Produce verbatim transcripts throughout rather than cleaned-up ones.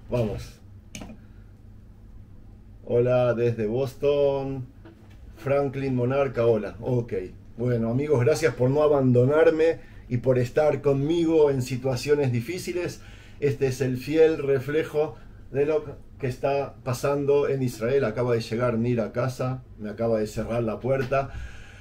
Vamos. Hola desde Boston. Franklin Monarca, hola. Ok. Bueno, amigos, gracias por no abandonarme y por estar conmigo en situaciones difíciles. Este es el fiel reflejo de lo que está pasando en Israel. Acaba de llegar Nir a casa, me acaba de cerrar la puerta.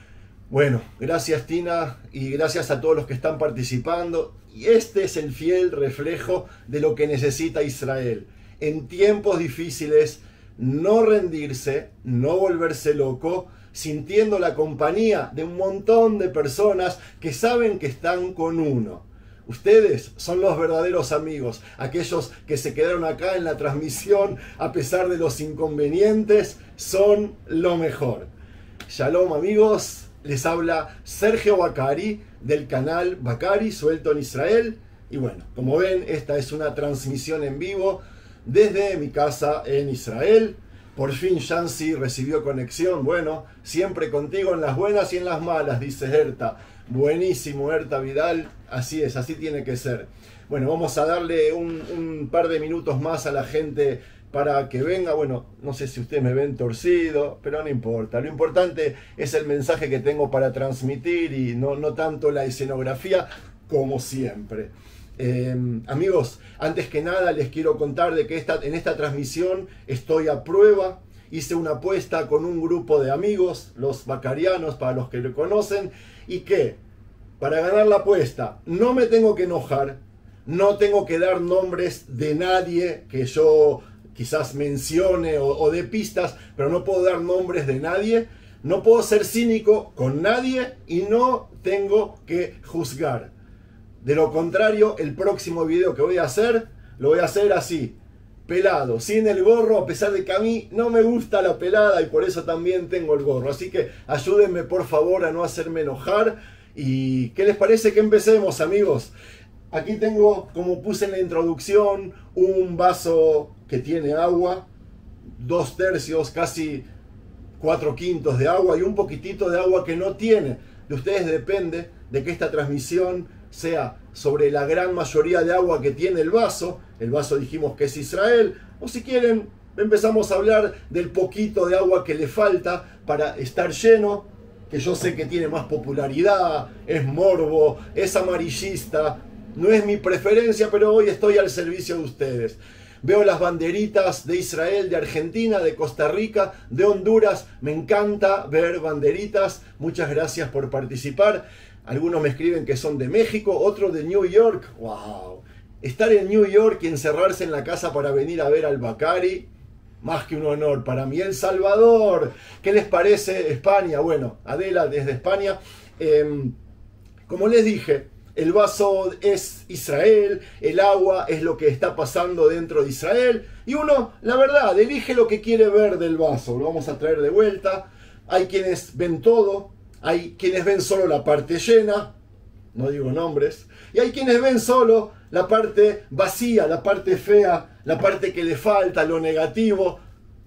Bueno, gracias Tina y gracias a todos los que están participando. Y este es el fiel reflejo de lo que necesita Israel. En tiempos difíciles, no rendirse, no volverse loco, sintiendo la compañía de un montón de personas que saben que están con uno. Ustedes son los verdaderos amigos, aquellos que se quedaron acá en la transmisión a pesar de los inconvenientes, son lo mejor. Shalom amigos, les habla Sergio Bacari del canal Bacari Suelto en Israel. Y bueno, como ven, esta es una transmisión en vivo desde mi casa en Israel. Por fin Yancy recibió conexión. Bueno, siempre contigo en las buenas y en las malas, dice Herta. Buenísimo, Herta Vidal. Así es, así tiene que ser. Bueno, vamos a darle un, un par de minutos más a la gente para que venga. Bueno, no sé si ustedes me ven torcido, pero no importa. Lo importante es el mensaje que tengo para transmitir y no, no tanto la escenografía, como siempre. Eh, amigos, antes que nada les quiero contar de que esta, en esta transmisión estoy a prueba. Hice una apuesta con un grupo de amigos, los bacarianos, para los que lo conocen, y que para ganar la apuesta no me tengo que enojar, no tengo que dar nombres de nadie que yo quizás mencione o, o de pistas, pero no puedo dar nombres de nadie, no puedo ser cínico con nadie y no tengo que juzgar. De lo contrario, el próximo video que voy a hacer, lo voy a hacer así, pelado, sin el gorro, a pesar de que a mí no me gusta la pelada y por eso también tengo el gorro. Así que ayúdenme por favor a no hacerme enojar. ¿Y qué les parece que empecemos, amigos? Aquí tengo, como puse en la introducción, un vaso que tiene agua, dos tercios, casi cuatro quintos de agua y un poquitito de agua que no tiene. De ustedes depende de que esta transmisión sea sobre la gran mayoría de agua que tiene el vaso. El vaso dijimos que es Israel. O si quieren, empezamos a hablar del poquito de agua que le falta para estar lleno, que yo sé que tiene más popularidad, es morbo, es amarillista. No es mi preferencia, pero hoy estoy al servicio de ustedes. Veo las banderitas de Israel, de Argentina, de Costa Rica, de Honduras. Me encanta ver banderitas. Muchas gracias por participar. Algunos me escriben que son de México, otros de New York. ¡Wow! Estar en New York y encerrarse en la casa para venir a ver al Bacari, más que un honor para mí. El Salvador, ¿qué les parece España? Bueno, Adela desde España. Eh, como les dije, el vaso es Israel, el agua es lo que está pasando dentro de Israel. Y uno, la verdad, elige lo que quiere ver del vaso. Lo vamos a traer de vuelta. Hay quienes ven todo. Hay quienes ven solo la parte llena, no digo nombres, y hay quienes ven solo la parte vacía, la parte fea, la parte que le falta, lo negativo.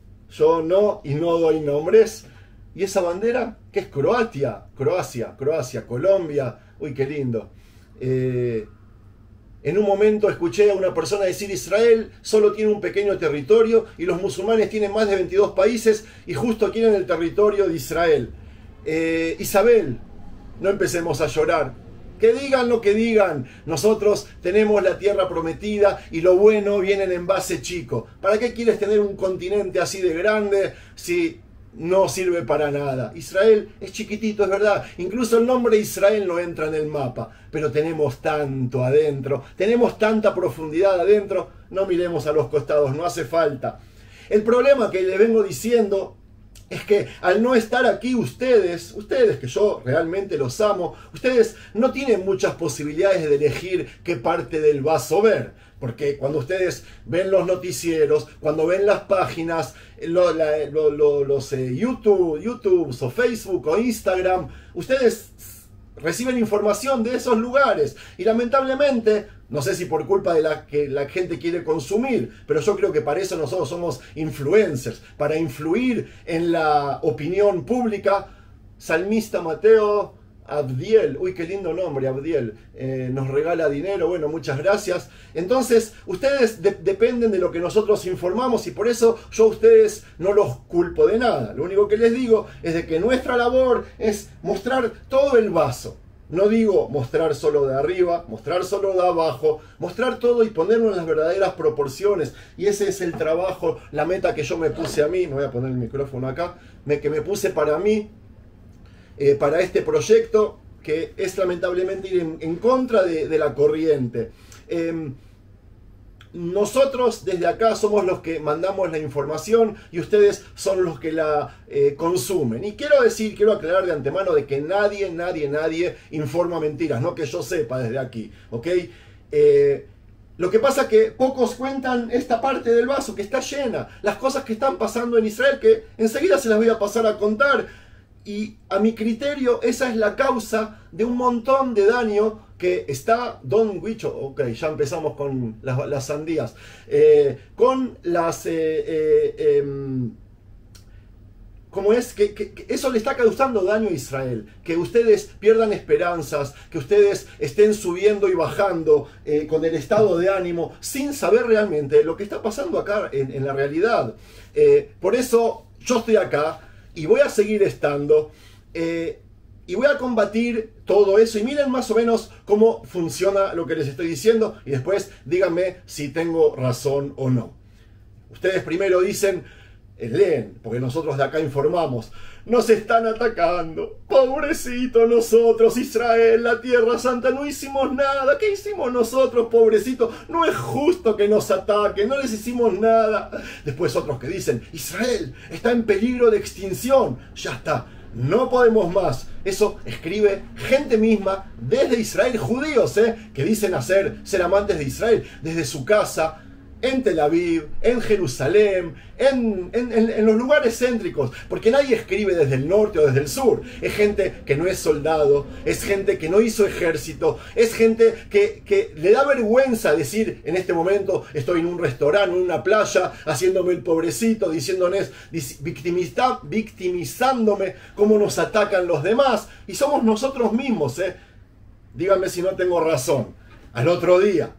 Yo no y no doy nombres. ¿Y esa bandera? ¿Qué es Croacia? Croacia, Croacia, Colombia. Uy, qué lindo. Eh, en un momento escuché a una persona decir: Israel solo tiene un pequeño territorio y los musulmanes tienen más de veintidós países y justo quieren el territorio de Israel. Eh, Isabel, no empecemos a llorar. Que digan lo que digan, nosotros tenemos la tierra prometida y lo bueno viene en envase chico. ¿Para qué quieres tener un continente así de grande si no sirve para nada? Israel es chiquitito, es verdad. Incluso el nombre Israel no entra en el mapa. Pero tenemos tanto adentro, tenemos tanta profundidad adentro. No miremos a los costados, no hace falta. El problema que les vengo diciendo es que al no estar aquí ustedes, ustedes que yo realmente los amo, ustedes no tienen muchas posibilidades de elegir qué parte del vaso ver. Porque cuando ustedes ven los noticieros, cuando ven las páginas, lo, la, lo, lo, los eh, YouTube, YouTube o Facebook o Instagram, ustedes reciben información de esos lugares. Y lamentablemente, no sé si por culpa de la que la gente quiere consumir, pero yo creo que para eso nosotros somos influencers, para influir en la opinión pública. Salmista Mateo, Abdiel, uy, qué lindo nombre, Abdiel, eh, nos regala dinero, bueno, muchas gracias. Entonces, ustedes de dependen de lo que nosotros informamos y por eso yo a ustedes no los culpo de nada. Lo único que les digo es de que nuestra labor es mostrar todo el vaso. No digo mostrar solo de arriba, mostrar solo de abajo, mostrar todo y ponerlo en las verdaderas proporciones. Y ese es el trabajo, la meta que yo me puse a mí, me voy a poner el micrófono acá, me, que me puse para mí, Eh, para este proyecto, que es lamentablemente ir en, en contra de, de la corriente. Eh, nosotros desde acá somos los que mandamos la información y ustedes son los que la eh, consumen. Y quiero decir, quiero aclarar de antemano de que nadie, nadie, nadie informa mentiras, no que yo sepa desde aquí, ¿ok? Eh, Lo que pasa es que pocos cuentan esta parte del vaso que está llena, las cosas que están pasando en Israel, que enseguida se las voy a pasar a contar. Y a mi criterio esa es la causa de un montón de daño que está Don Huicho, ok, ya empezamos con las, las sandías, eh, con las, eh, eh, eh, ¿cómo es? Que, que, que eso le está causando daño a Israel, que ustedes pierdan esperanzas, que ustedes estén subiendo y bajando eh, con el estado de ánimo, sin saber realmente lo que está pasando acá en, en la realidad. Eh, por eso yo estoy acá, y voy a seguir estando, eh, y voy a combatir todo eso. Y miren más o menos cómo funciona lo que les estoy diciendo. Y después díganme si tengo razón o no. Ustedes primero dicen, eh, leen, porque nosotros de acá informamos. Nos están atacando. Pobrecito nosotros, Israel, la Tierra Santa, no hicimos nada. ¿Qué hicimos nosotros, pobrecito? No es justo que nos ataquen, no les hicimos nada. Después otros que dicen, Israel está en peligro de extinción. Ya está, no podemos más. Eso escribe gente misma desde Israel, judíos, ¿eh? que dicen hacer, ser amantes de Israel, desde su casa, en Tel Aviv, en Jerusalén, en, en, en, en los lugares céntricos, porque nadie escribe desde el norte o desde el sur. Es gente que no es soldado, es gente que no hizo ejército, es gente que, que le da vergüenza decir en este momento estoy en un restaurante, en una playa, haciéndome el pobrecito, diciéndoles, victimiza, victimizándome cómo nos atacan los demás, y somos nosotros mismos, ¿eh? Díganme si no tengo razón. Al otro día,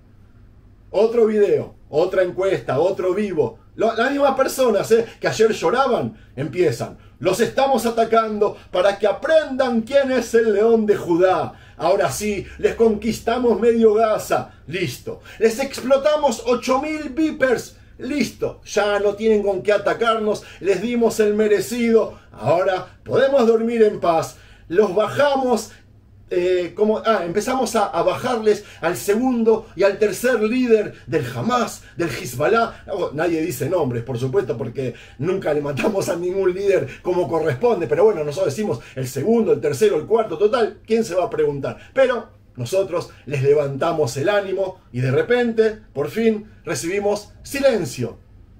otro video, otra encuesta, otro vivo. Las mismas personas ¿eh? que ayer lloraban, empiezan. Los estamos atacando para que aprendan quién es el león de Judá. Ahora sí, les conquistamos medio Gaza. Listo. Les explotamos ocho mil Vipers. Listo. Ya no tienen con qué atacarnos. Les dimos el merecido. Ahora podemos dormir en paz. Los bajamos. Eh, como, ah, empezamos a, a bajarles al segundo y al tercer líder del Hamas, del Hezbollah. No, nadie dice nombres, por supuesto, porque nunca le matamos a ningún líder como corresponde. Pero bueno, nosotros decimos el segundo, el tercero, el cuarto, total. ¿Quién se va a preguntar? Pero nosotros les levantamos el ánimo y de repente, por fin, recibimos silencio.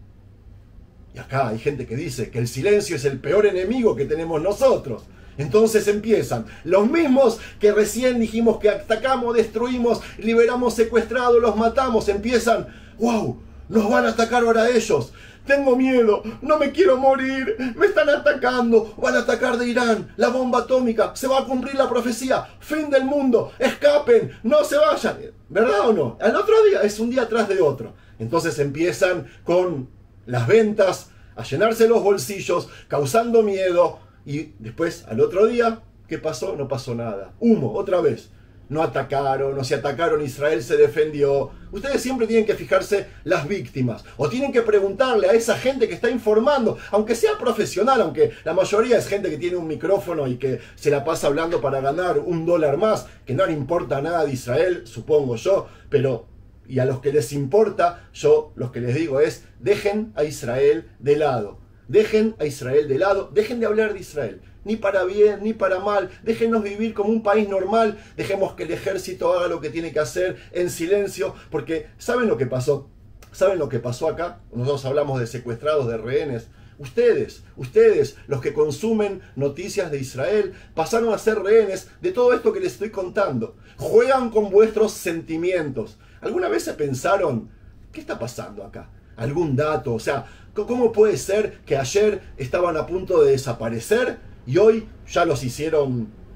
Y acá hay gente que dice que el silencio es el peor enemigo que tenemos nosotros. Entonces empiezan los mismos que recién dijimos que atacamos, destruimos, liberamos secuestrados, los matamos. Empiezan, wow, nos van a atacar ahora ellos. Tengo miedo, no me quiero morir, me están atacando, van a atacar de Irán, la bomba atómica, se va a cumplir la profecía, fin del mundo, escapen, no se vayan. ¿Verdad o no? Al otro día es un día tras de otro. Entonces empiezan con las ventas, a llenarse los bolsillos, causando miedo. Y después, al otro día, ¿qué pasó? No pasó nada. Humo, otra vez. No atacaron, no se atacaron, Israel se defendió. Ustedes siempre tienen que fijarse las víctimas. O tienen que preguntarle a esa gente que está informando, aunque sea profesional, aunque la mayoría es gente que tiene un micrófono y que se la pasa hablando para ganar un dólar más, que no le importa nada de Israel, supongo yo, pero... Y a los que les importa, yo lo que les digo es, dejen a Israel de lado. Dejen a Israel de lado, dejen de hablar de Israel, ni para bien, ni para mal, déjenos vivir como un país normal, dejemos que el ejército haga lo que tiene que hacer en silencio, porque ¿saben lo que pasó? ¿Saben lo que pasó acá? Nosotros hablamos de secuestrados, de rehenes. Ustedes, ustedes, los que consumen noticias de Israel, pasaron a ser rehenes de todo esto que les estoy contando. Juegan con vuestros sentimientos. ¿Alguna vez se pensaron, qué está pasando acá? ¿Algún dato? O sea, ¿cómo puede ser que ayer estaban a punto de desaparecer y hoy ya los hicieron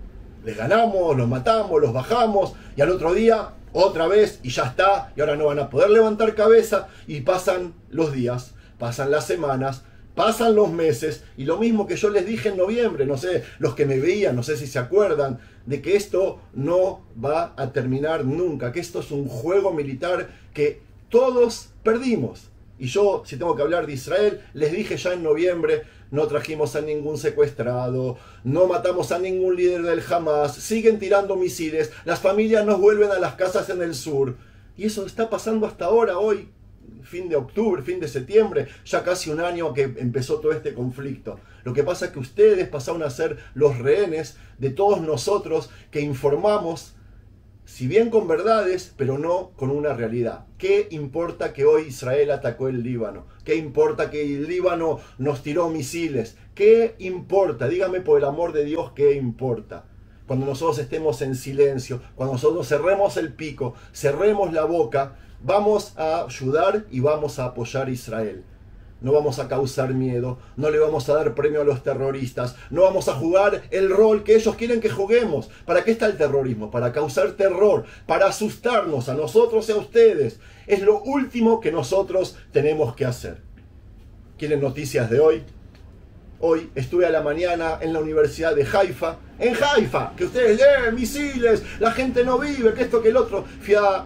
Les ganamos, los matamos, los bajamos y al otro día otra vez y ya está, y ahora no van a poder levantar cabeza y pasan los días, pasan las semanas, pasan los meses y lo mismo que yo les dije en noviembre, no sé, los que me veían, no sé si se acuerdan, de que esto no va a terminar nunca, que esto es un juego militar que todos perdimos. Y yo, si tengo que hablar de Israel, les dije ya en noviembre, no trajimos a ningún secuestrado, no matamos a ningún líder del Hamas, siguen tirando misiles, las familias nos vuelven a las casas en el sur. Y eso está pasando hasta ahora, hoy, fin de octubre, fin de septiembre, ya casi un año que empezó todo este conflicto. Lo que pasa es que ustedes pasaron a ser los rehenes de todos nosotros que informamos, si bien con verdades, pero no con una realidad. ¿Qué importa que hoy Israel atacó el Líbano? ¿Qué importa que el Líbano nos tiró misiles? ¿Qué importa? Dígame por el amor de Dios, ¿qué importa? Cuando nosotros estemos en silencio, cuando nosotros cerremos el pico, cerremos la boca, vamos a ayudar y vamos a apoyar a Israel. No vamos a causar miedo, no le vamos a dar premio a los terroristas, no vamos a jugar el rol que ellos quieren que juguemos. ¿Para qué está el terrorismo? Para causar terror, para asustarnos a nosotros y a ustedes. Es lo último que nosotros tenemos que hacer. ¿Quieren noticias de hoy? Hoy estuve a la mañana en la Universidad de Haifa. En Haifa, que ustedes leen misiles, la gente no vive, que esto, que el otro. Fui a,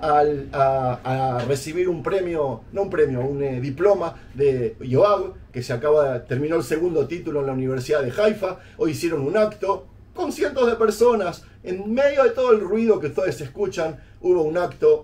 a, a recibir un premio, no un premio, un eh, diploma de Yoav, que se acaba, terminó el segundo título en la Universidad de Haifa. Hoy hicieron un acto con cientos de personas. En medio de todo el ruido que ustedes escuchan, hubo un acto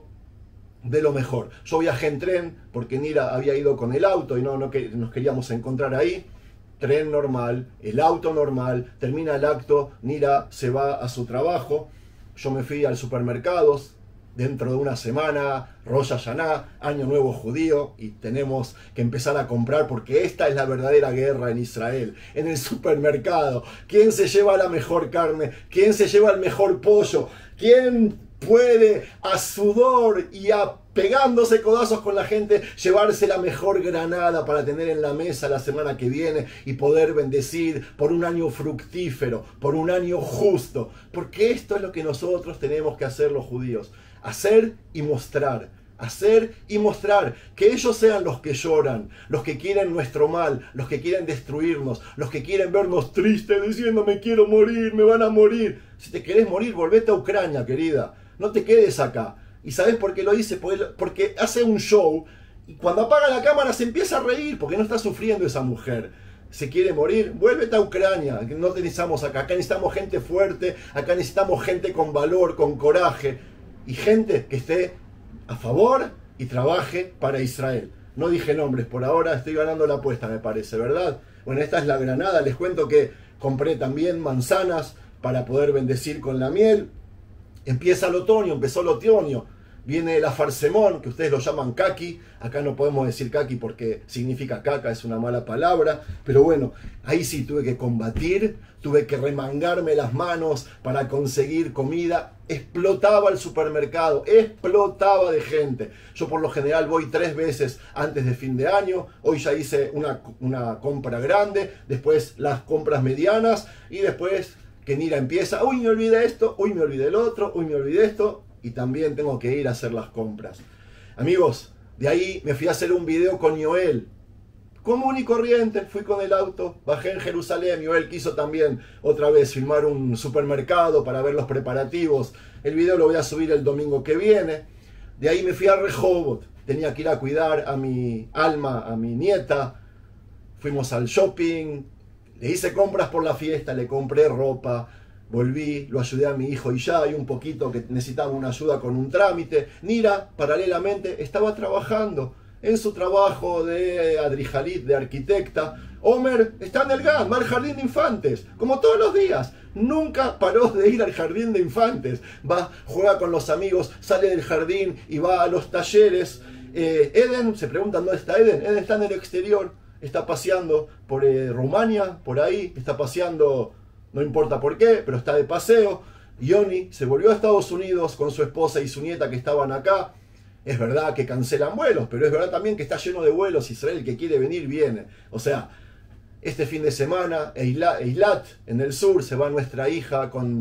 de lo mejor. Yo viajé en tren porque Nira había ido con el auto y no, no que, nos queríamos encontrar ahí. Tren normal, el auto normal, termina el acto, Nira se va a su trabajo, yo me fui al supermercado, dentro de una semana, Rosh Hashanah, Año Nuevo Judío, y tenemos que empezar a comprar porque esta es la verdadera guerra en Israel, en el supermercado. ¿Quién se lleva la mejor carne? ¿Quién se lleva el mejor pollo? ¿Quién puede a sudor y a pegándose codazos con la gente, llevarse la mejor granada para tener en la mesa la semana que viene y poder bendecir por un año fructífero, por un año justo? Porque esto es lo que nosotros tenemos que hacer los judíos, hacer y mostrar, hacer y mostrar, que ellos sean los que lloran, los que quieren nuestro mal, los que quieren destruirnos, los que quieren vernos tristes diciendo me quiero morir, me van a morir. Si te querés morir, volvete a Ucrania, querida, no te quedes acá. ¿Y sabes por qué lo dice? Porque hace un show y cuando apaga la cámara se empieza a reír porque no está sufriendo esa mujer. Se quiere morir, vuélvete a Ucrania, que no te necesitamos acá. Acá necesitamos gente fuerte, acá necesitamos gente con valor, con coraje y gente que esté a favor y trabaje para Israel. No dije nombres por ahora, estoy ganando la apuesta, me parece, ¿verdad? Bueno, esta es la granada. Les cuento que compré también manzanas para poder bendecir con la miel. Empieza el otoño, empezó el otoño. Viene la farsemón, que ustedes lo llaman kaki. Acá no podemos decir kaki porque significa caca, es una mala palabra. Pero bueno, ahí sí tuve que combatir, tuve que remangarme las manos para conseguir comida. Explotaba el supermercado, explotaba de gente. Yo por lo general voy tres veces antes de fin de año. Hoy ya hice una, una compra grande, después las compras medianas y después que Nira empieza, uy me olvidé esto, uy me olvidé el otro, uy me olvidé esto. Y también tengo que ir a hacer las compras. Amigos, de ahí me fui a hacer un video con Yoel. Común y corriente, fui con el auto, bajé en Jerusalén. Yoel quiso también otra vez filmar un supermercado para ver los preparativos. El video lo voy a subir el domingo que viene. De ahí me fui a Rehovot. Tenía que ir a cuidar a mi Alma, a mi nieta. Fuimos al shopping. Le hice compras por la fiesta, le compré ropa. Volví, lo ayudé a mi hijo y ya, y un poquito que necesitaba una ayuda con un trámite. Nira, paralelamente, estaba trabajando en su trabajo de adrijalit, de arquitecta. Omer está en el G A M, va al jardín de infantes, como todos los días. Nunca paró de ir al jardín de infantes. Va, juega con los amigos, sale del jardín y va a los talleres. Eh, Eden, se preguntan dónde está Eden. Eden está en el exterior, está paseando por eh, Rumania, por ahí, está paseando... No importa por qué, pero está de paseo. Yoni se volvió a Estados Unidos con su esposa y su nieta que estaban acá. Es verdad que cancelan vuelos, pero es verdad también que está lleno de vuelos. Israel, que quiere venir, viene. O sea, este fin de semana, Eilat, en el sur, se va nuestra hija con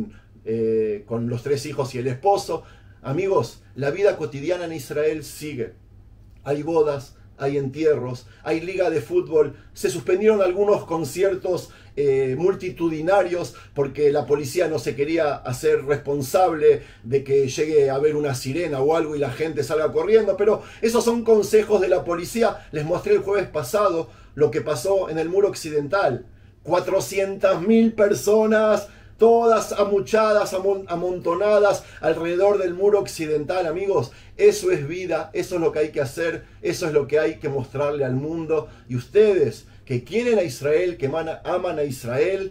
eh, con los tres hijos y el esposo. Amigos, la vida cotidiana en Israel sigue. Hay bodas, hay entierros, hay liga de fútbol, se suspendieron algunos conciertos eh, multitudinarios porque la policía no se quería hacer responsable de que llegue a haber una sirena o algo y la gente salga corriendo, pero esos son consejos de la policía. Les mostré el jueves pasado lo que pasó en el muro occidental. cuatrocientas mil personas, todas amuchadas, amontonadas alrededor del muro occidental. Amigos, eso es vida, eso es lo que hay que hacer, eso es lo que hay que mostrarle al mundo. Y ustedes que quieren a Israel, que aman a Israel,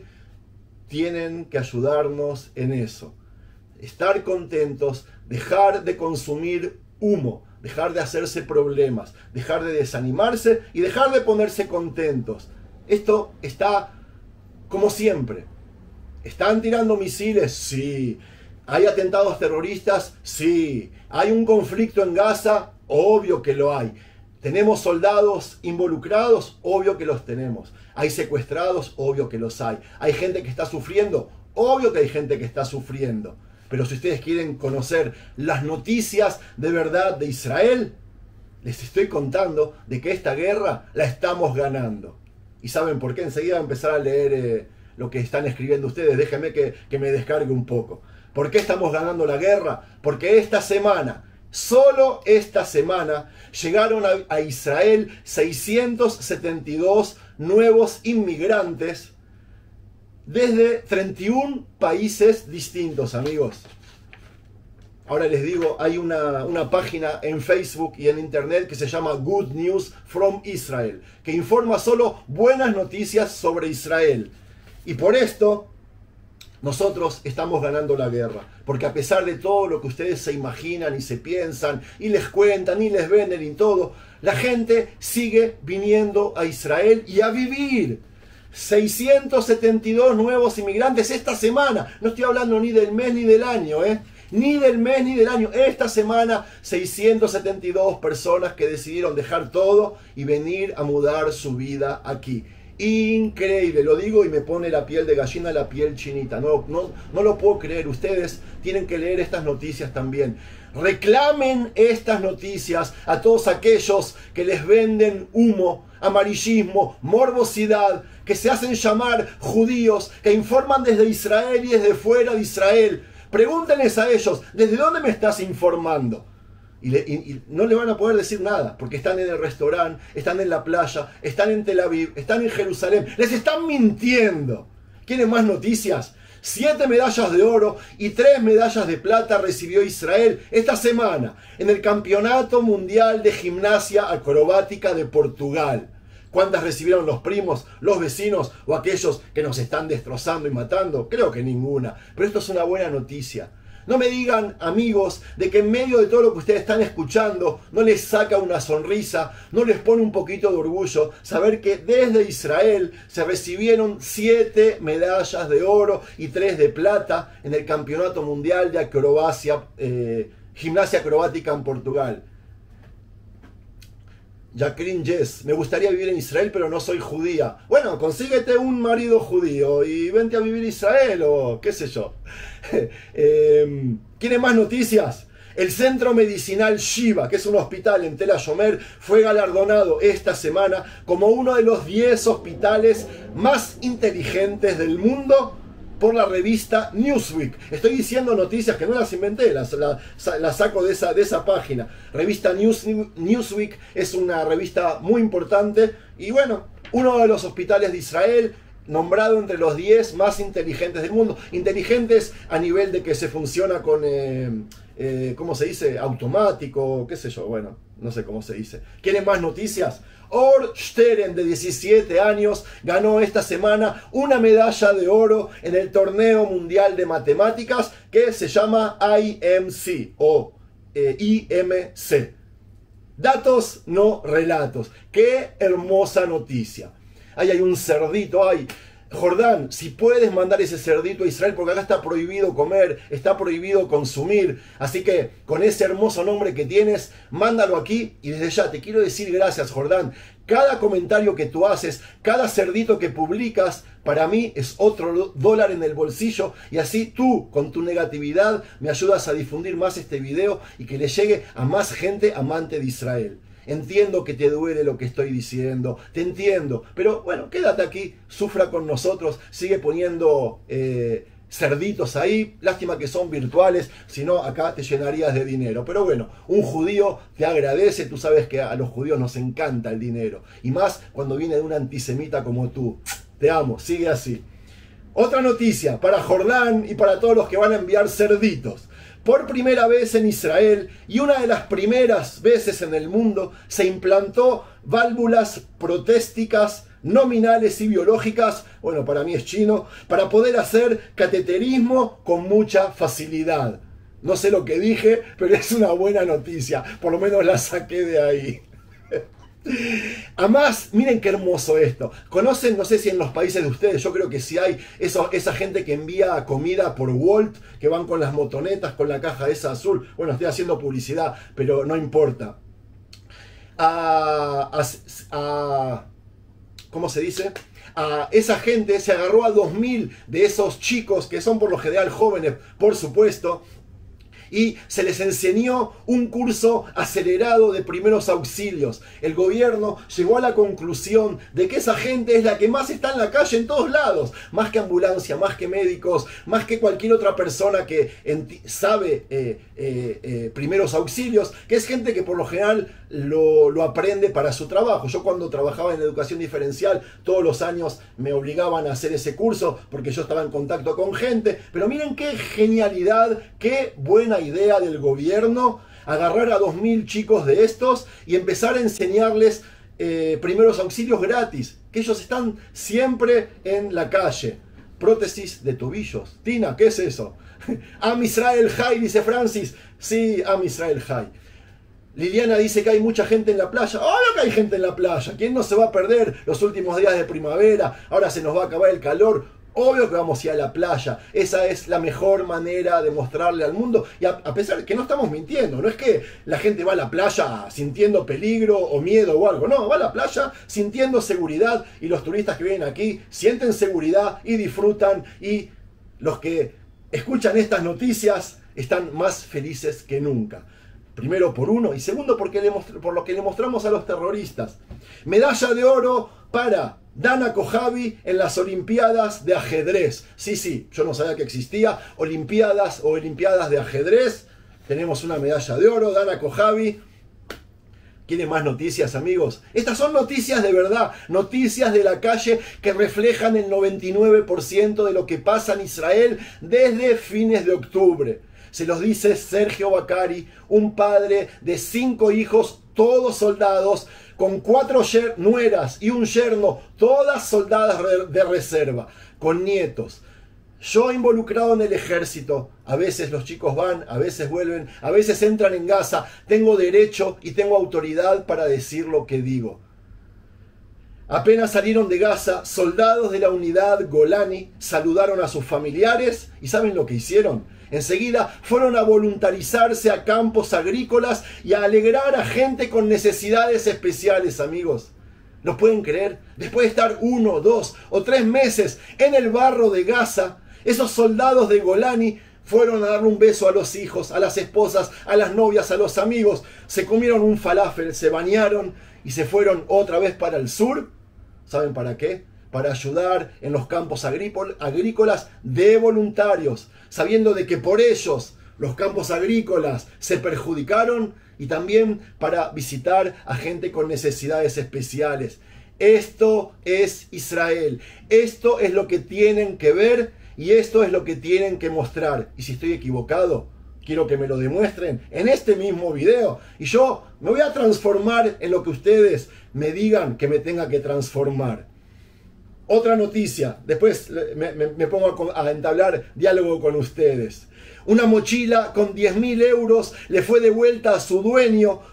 tienen que ayudarnos en eso. Estar contentos, dejar de consumir humo, dejar de hacerse problemas, dejar de desanimarse y dejar de ponerse contentos. Esto está como siempre. ¿Están tirando misiles? Sí. ¿Hay atentados terroristas? Sí. ¿Hay un conflicto en Gaza? Obvio que lo hay. ¿Tenemos soldados involucrados? Obvio que los tenemos. ¿Hay secuestrados? Obvio que los hay. ¿Hay gente que está sufriendo? Obvio que hay gente que está sufriendo. Pero si ustedes quieren conocer las noticias de verdad de Israel, les estoy contando de que esta guerra la estamos ganando. ¿Y saben por qué? Enseguida voy a empezar a leer eh, lo que están escribiendo ustedes. Déjenme que, que me descargue un poco. ¿Por qué estamos ganando la guerra? Porque esta semana, solo esta semana, llegaron a, a Israel seiscientos setenta y dos nuevos inmigrantes desde treinta y un países distintos, amigos. Ahora les digo, hay una, una página en Facebook y en Internet que se llama Good News from Israel, que informa solo buenas noticias sobre Israel. Y por esto, nosotros estamos ganando la guerra. Porque a pesar de todo lo que ustedes se imaginan y se piensan, y les cuentan, y les venden y todo, la gente sigue viniendo a Israel y a vivir. seiscientos setenta y dos nuevos inmigrantes esta semana. No estoy hablando ni del mes ni del año, ¿eh? Ni del mes ni del año. Esta semana, seiscientas setenta y dos personas que decidieron dejar todo y venir a mudar su vida aquí. Increíble, lo digo y me pone la piel de gallina, la piel chinita. No, no, no lo puedo creer. Ustedes tienen que leer estas noticias también. Reclamen estas noticias a todos aquellos que les venden humo, amarillismo, morbosidad, que se hacen llamar judíos, que informan desde Israel y desde fuera de Israel. Pregúntenles a ellos, ¿desde dónde me estás informando? Y, le, y, y no le van a poder decir nada, porque están en el restaurante, están en la playa, están en Tel Aviv, están en Jerusalén. Les están mintiendo. ¿Quieren más noticias? Siete medallas de oro y tres medallas de plata recibió Israel esta semana en el Campeonato Mundial de Gimnasia Acrobática de Portugal. ¿Cuántas recibieron los primos, los vecinos o aquellos que nos están destrozando y matando? Creo que ninguna. Pero esto es una buena noticia. No me digan, amigos, de que en medio de todo lo que ustedes están escuchando no les saca una sonrisa, no les pone un poquito de orgullo saber que desde Israel se recibieron siete medallas de oro y tres de plata en el Campeonato Mundial de Acrobacia, eh, Gimnasia Acrobática en Portugal. Jacqueline Jess, me gustaría vivir en Israel, pero no soy judía. Bueno, consíguete un marido judío y vente a vivir a Israel o qué sé yo. eh, ¿Quieren más noticias? El Centro Medicinal Shiva, que es un hospital en Tel Ashomer, fue galardonado esta semana como uno de los diez hospitales más inteligentes del mundo por la revista Newsweek. Estoy diciendo noticias que no las inventé, las, las, las saco de esa, de esa página. Revista News, Newsweek es una revista muy importante y bueno, uno de los hospitales de Israel nombrado entre los diez más inteligentes del mundo. Inteligentes a nivel de que se funciona con, eh, eh, ¿cómo se dice? Automático, qué sé yo, bueno, no sé cómo se dice. ¿Quieren más noticias? Or Steren, de diecisiete años, ganó esta semana una medalla de oro en el torneo mundial de matemáticas que se llama I M C o eh, I M C. Datos, no relatos. ¡Qué hermosa noticia! Ahí hay un cerdito, ay, Jordán, si puedes mandar ese cerdito a Israel, porque acá está prohibido comer, está prohibido consumir. Así que con ese hermoso nombre que tienes, mándalo aquí. Y desde ya te quiero decir gracias, Jordán. Cada comentario que tú haces, cada cerdito que publicas, para mí es otro dólar en el bolsillo. Y así tú, con tu negatividad, me ayudas a difundir más este video y que le llegue a más gente amante de Israel. Entiendo que te duele lo que estoy diciendo, te entiendo, pero bueno, quédate aquí, sufra con nosotros, sigue poniendo eh, cerditos ahí, lástima que son virtuales, si no acá te llenarías de dinero. Pero bueno, un judío te agradece, tú sabes que a los judíos nos encanta el dinero, y más cuando viene de un antisemita como tú. Te amo, sigue así. Otra noticia para Jordán y para todos los que van a enviar cerditos. Por primera vez en Israel y una de las primeras veces en el mundo se implantó válvulas protésticas nominales y biológicas, bueno, para mí es chino, para poder hacer cateterismo con mucha facilidad. No sé lo que dije, pero es una buena noticia, por lo menos la saqué de ahí. Además, miren qué hermoso esto. ¿Conocen, no sé si en los países de ustedes, yo creo que sí hay, eso, esa gente que envía comida por Wolt, que van con las motonetas, con la caja esa azul? Bueno, estoy haciendo publicidad, pero no importa. A, a, a, ¿Cómo se dice? A esa gente se agarró a dos mil de esos chicos, que son por lo general jóvenes, por supuesto, y se les enseñó un curso acelerado de primeros auxilios. El gobierno llegó a la conclusión de que esa gente es la que más está en la calle en todos lados, más que ambulancia, más que médicos, más que cualquier otra persona que sabe eh, eh, eh, primeros auxilios, que es gente que por lo general lo, lo aprende para su trabajo. Yo cuando trabajaba en educación diferencial, todos los años me obligaban a hacer ese curso porque yo estaba en contacto con gente. Pero miren qué genialidad, qué buena idea del gobierno, agarrar a dos mil chicos de estos y empezar a enseñarles eh, primeros auxilios gratis, que ellos están siempre en la calle. Prótesis de tobillos. Tina, ¿qué es eso? Am Israel High, dice Francis. Sí, Am Israel High. Liliana dice que hay mucha gente en la playa. ¡Obvio que hay gente en la playa! ¿Quién no se va a perder los últimos días de primavera? Ahora se nos va a acabar el calor. Obvio que vamos a ir a la playa. Esa es la mejor manera de mostrarle al mundo. Y a, a pesar de que no estamos mintiendo. No es que la gente va a la playa sintiendo peligro o miedo o algo. No, va a la playa sintiendo seguridad. Y los turistas que vienen aquí sienten seguridad y disfrutan. Y los que escuchan estas noticias están más felices que nunca. Primero por uno y segundo porque le por lo que le mostramos a los terroristas. Medalla de oro para Dana Kojavi en las Olimpiadas de ajedrez. Sí, sí, yo no sabía que existía Olimpiadas o Olimpiadas de ajedrez. Tenemos una medalla de oro, Dana Kojavi. ¿Quieren más noticias, amigos? Estas son noticias de verdad, noticias de la calle que reflejan el noventa y nueve por ciento de lo que pasa en Israel desde fines de octubre. Se los dice Sergio Bacari, un padre de cinco hijos, todos soldados, con cuatro nueras y un yerno, todas soldadas de reserva, con nietos. Yo involucrado en el ejército, a veces los chicos van, a veces vuelven, a veces entran en Gaza. Tengo derecho y tengo autoridad para decir lo que digo. Apenas salieron de Gaza, soldados de la unidad Golani saludaron a sus familiares y ¿saben lo que hicieron? Enseguida fueron a voluntarizarse a campos agrícolas y a alegrar a gente con necesidades especiales, amigos. ¿Nos pueden creer? Después de estar uno, dos o tres meses en el barro de Gaza, esos soldados de Golani fueron a darle un beso a los hijos, a las esposas, a las novias, a los amigos. Se comieron un falafel, se bañaron y se fueron otra vez para el sur. ¿Saben para qué? Para ayudar en los campos agrícolas de voluntarios, sabiendo de que por ellos los campos agrícolas se perjudicaron, y también para visitar a gente con necesidades especiales. Esto es Israel. Esto es lo que tienen que ver y esto es lo que tienen que mostrar. Y si estoy equivocado, quiero que me lo demuestren en este mismo video. Y yo me voy a transformar en lo que ustedes me digan que me tenga que transformar. Otra noticia, después me, me, me pongo a, a entablar diálogo con ustedes. Una mochila con diez mil euros le fue devuelta a su dueño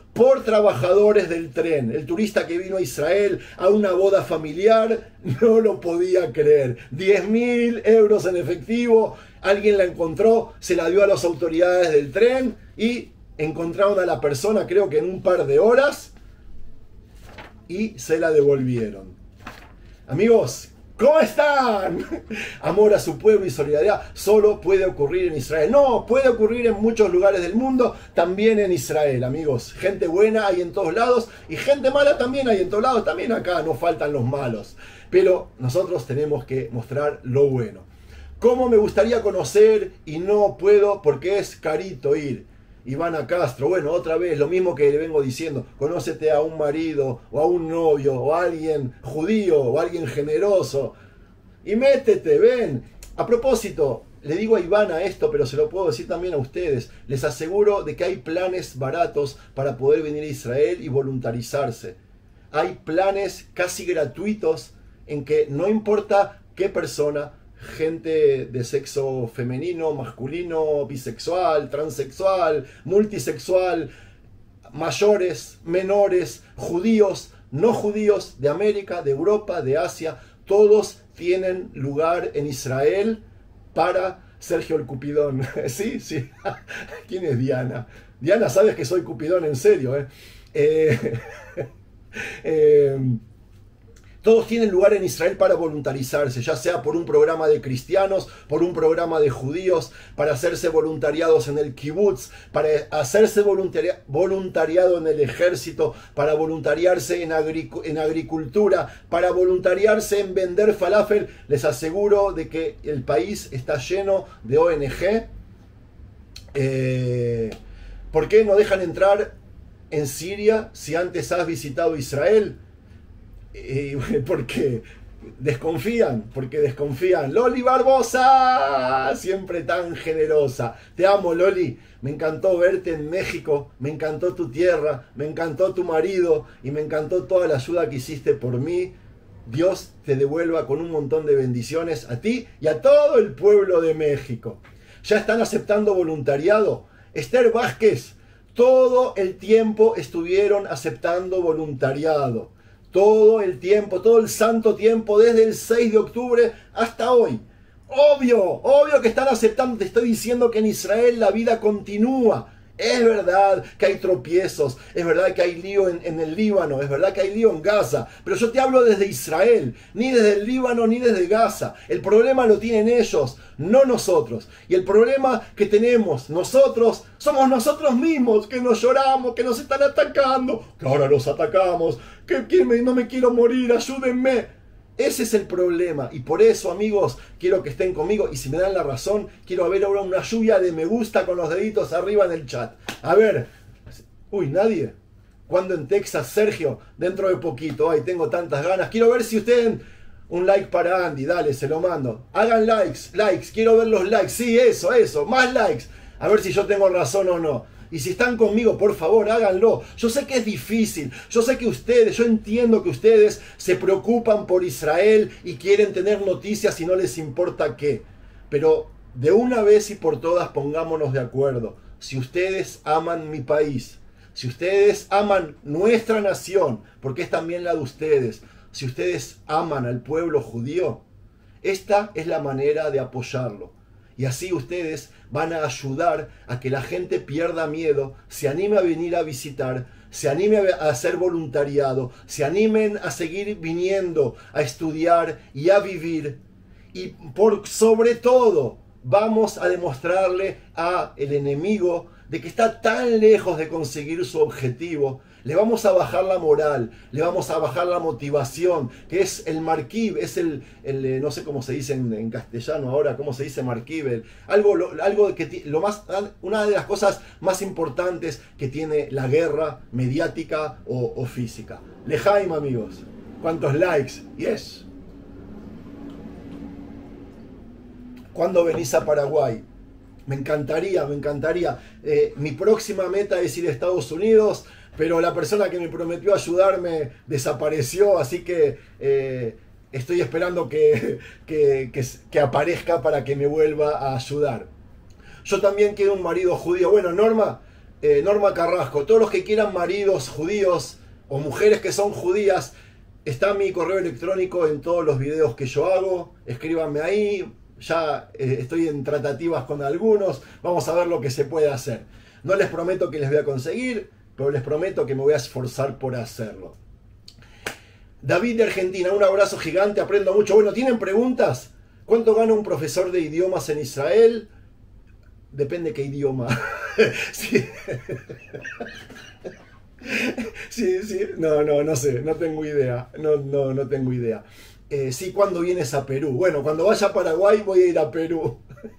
por trabajadores del tren. El turista que vino a Israel a una boda familiar no lo podía creer. diez mil euros en efectivo, alguien la encontró, se la dio a las autoridades del tren y encontraron a la persona, creo que en un par de horas, y se la devolvieron. Amigos, ¿cómo están? Amor a su pueblo y solidaridad solo puede ocurrir en Israel. No, puede ocurrir en muchos lugares del mundo, también en Israel, amigos. Gente buena hay en todos lados y gente mala también hay en todos lados. También acá no faltan los malos. Pero nosotros tenemos que mostrar lo bueno. ¿Cómo me gustaría conocer y no puedo porque es carito ir? Ivana Castro, bueno, otra vez, lo mismo que le vengo diciendo, conócete a un marido, o a un novio, o a alguien judío, o a alguien generoso, y métete, ven. A propósito, le digo a Ivana esto, pero se lo puedo decir también a ustedes, les aseguro de que hay planes baratos para poder venir a Israel y voluntarizarse. Hay planes casi gratuitos en que no importa qué persona, gente de sexo femenino, masculino, bisexual, transexual, multisexual, mayores, menores, judíos, no judíos, de América, de Europa, de Asia, todos tienen lugar en Israel para Sergio el Cupidón. Sí, sí. ¿Quién es Diana? Diana, sabes que soy Cupidón en serio, ¿eh? eh, eh Todos tienen lugar en Israel para voluntarizarse, ya sea por un programa de cristianos, por un programa de judíos, para hacerse voluntariados en el kibutz, para hacerse voluntaria, voluntariado en el ejército, para voluntariarse en, agric en agricultura, para voluntariarse en vender falafel. Les aseguro de que el país está lleno de O N G. Eh, ¿Por qué no dejan entrar en Siria si antes has visitado Israel? Eh, porque desconfían, porque desconfían. Loli Barbosa, siempre tan generosa. Te amo, Loli. Me encantó verte en México, me encantó tu tierra, me encantó tu marido y me encantó toda la ayuda que hiciste por mí. Dios te devuelva con un montón de bendiciones a ti y a todo el pueblo de México. ¿Ya están aceptando voluntariado? Esther Vázquez, todo el tiempo estuvieron aceptando voluntariado. Todo el tiempo, todo el santo tiempo, desde el seis de octubre hasta hoy. Obvio, obvio que están aceptando. Te estoy diciendo que en Israel la vida continúa. Es verdad que hay tropiezos, es verdad que hay lío en, en el Líbano, es verdad que hay lío en Gaza, pero yo te hablo desde Israel, ni desde el Líbano ni desde Gaza. El problema lo tienen ellos, no nosotros. Y el problema que tenemos nosotros, somos nosotros mismos, que nos lloramos, que nos están atacando, que ahora los atacamos, que, que me, no me quiero morir, ayúdenme. Ese es el problema y por eso, amigos, quiero que estén conmigo y si me dan la razón, quiero ver ahora una lluvia de me gusta con los deditos arriba en el chat. A ver, uy, nadie. ¿Cuándo en Texas, Sergio? Dentro de poquito, ay, tengo tantas ganas. Quiero ver si ustedes, un like para Andy, dale, se lo mando. Hagan likes, likes, quiero ver los likes, sí, eso, eso, más likes. A ver si yo tengo razón o no. Y si están conmigo, por favor, háganlo. Yo sé que es difícil. Yo sé que ustedes, yo entiendo que ustedes se preocupan por Israel y quieren tener noticias y no les importa qué. Pero de una vez y por todas pongámonos de acuerdo. Si ustedes aman mi país, si ustedes aman nuestra nación, porque es también la de ustedes, si ustedes aman al pueblo judío, esta es la manera de apoyarlo. Y así ustedes van a ayudar a que la gente pierda miedo, se anime a venir a visitar, se anime a hacer voluntariado, se animen a seguir viniendo a estudiar y a vivir. Y por sobre todo, vamos a demostrarle al enemigo de que está tan lejos de conseguir su objetivo. Le vamos a bajar la moral, le vamos a bajar la motivación, que es el marquib, es el, el no sé cómo se dice en, en castellano ahora, cómo se dice marquib, el, algo, lo, algo que lo más, una de las cosas más importantes que tiene la guerra mediática o, o física. Lejaim, amigos, ¿cuántos likes? Yes. ¿Cuándo venís a Paraguay? Me encantaría, me encantaría. Eh, mi próxima meta es ir a Estados Unidos, pero la persona que me prometió ayudarme desapareció, así que eh, estoy esperando que, que, que, que aparezca para que me vuelva a ayudar. Yo también quiero un marido judío. Bueno, Norma, Eh, Norma Carrasco, todos los que quieran maridos judíos o mujeres que son judías, está mi correo electrónico en todos los videos que yo hago, escríbanme ahí, ya eh, estoy en tratativas con algunos, vamos a ver lo que se puede hacer. No les prometo que les voy a conseguir, pero les prometo que me voy a esforzar por hacerlo. David de Argentina, un abrazo gigante, aprendo mucho. Bueno, ¿tienen preguntas? ¿Cuánto gana un profesor de idiomas en Israel? Depende qué idioma. Sí. Sí, sí, no, no, no sé, no tengo idea, no, no, no tengo idea. Eh, sí, ¿cuándo vienes a Perú? Bueno, cuando vaya a Paraguay voy a ir a Perú.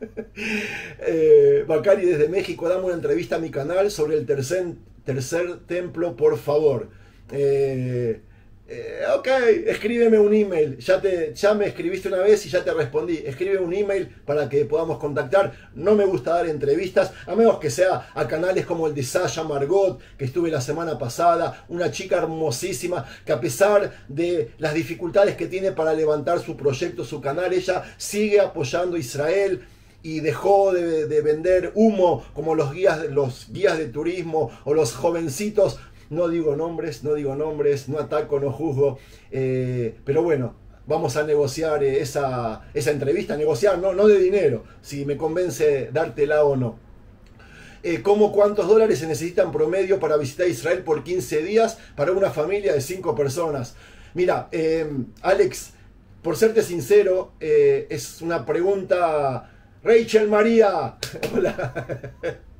eh, Bacari desde México, dame una entrevista a mi canal sobre el tercer, tercer templo, por favor. Eh, Eh, ok, escríbeme un email, ya, te, ya me escribiste una vez y ya te respondí, escribe un email para que podamos contactar. No me gusta dar entrevistas, a menos que sea a canales como el de Sasha Margot, que estuve la semana pasada, una chica hermosísima, que a pesar de las dificultades que tiene para levantar su proyecto, su canal, ella sigue apoyando a Israel y dejó de, de vender humo como los guías, los guías de turismo o los jovencitos. No digo nombres, no digo nombres, no ataco, no juzgo, eh, pero bueno, vamos a negociar eh, esa, esa entrevista, negociar, no, no de dinero, si me convence dártela o no. Eh, ¿Cómo cuántos dólares se necesitan promedio para visitar Israel por quince días para una familia de cinco personas? Mira, eh, Alex, por serte sincero, eh, es una pregunta... Rachel María, hola.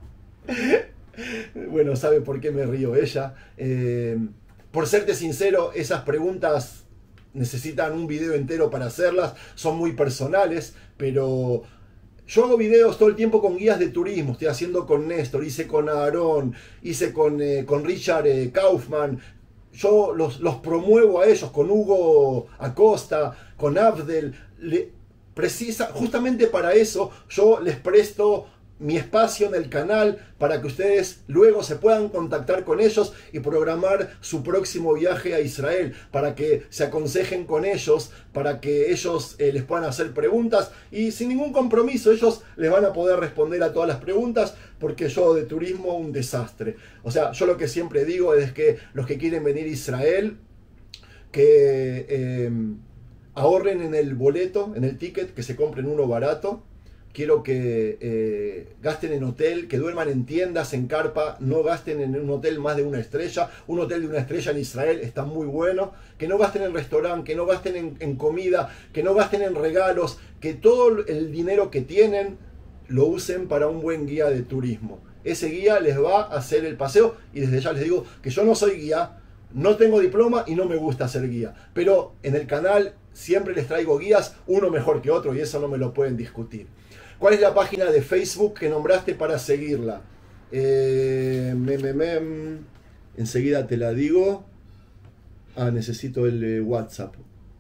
Bueno, sabe por qué me río ella. Eh, por serte sincero, esas preguntas necesitan un video entero para hacerlas. Son muy personales, pero yo hago videos todo el tiempo con guías de turismo. Estoy haciendo con Néstor, hice con Aarón, hice con, eh, con Richard eh, Kaufman. Yo los, los promuevo a ellos, con Hugo Acosta, con Abdel. Le, precisa, justamente para eso yo les presto mi espacio en el canal para que ustedes luego se puedan contactar con ellos y programar su próximo viaje a Israel, para que se aconsejen con ellos, para que ellos eh, les puedan hacer preguntas y sin ningún compromiso ellos les van a poder responder a todas las preguntas, porque yo de turismo un desastre. O sea, yo lo que siempre digo es que los que quieren venir a Israel, que eh, ahorren en el boleto, en el ticket, que se compren uno barato. Quiero que eh, gasten en hotel, que duerman en tiendas, en carpa, no gasten en un hotel más de una estrella. Un hotel de una estrella en Israel está muy bueno. Que no gasten en restaurante, que no gasten en, en comida, que no gasten en regalos, que todo el dinero que tienen lo usen para un buen guía de turismo. Ese guía les va a hacer el paseo y desde ya les digo que yo no soy guía, no tengo diploma y no me gusta ser guía. Pero en el canal siempre les traigo guías, uno mejor que otro y eso no me lo pueden discutir. ¿Cuál es la página de Facebook que nombraste para seguirla? Eh, me, me, me, enseguida te la digo. Ah, necesito el eh, WhatsApp.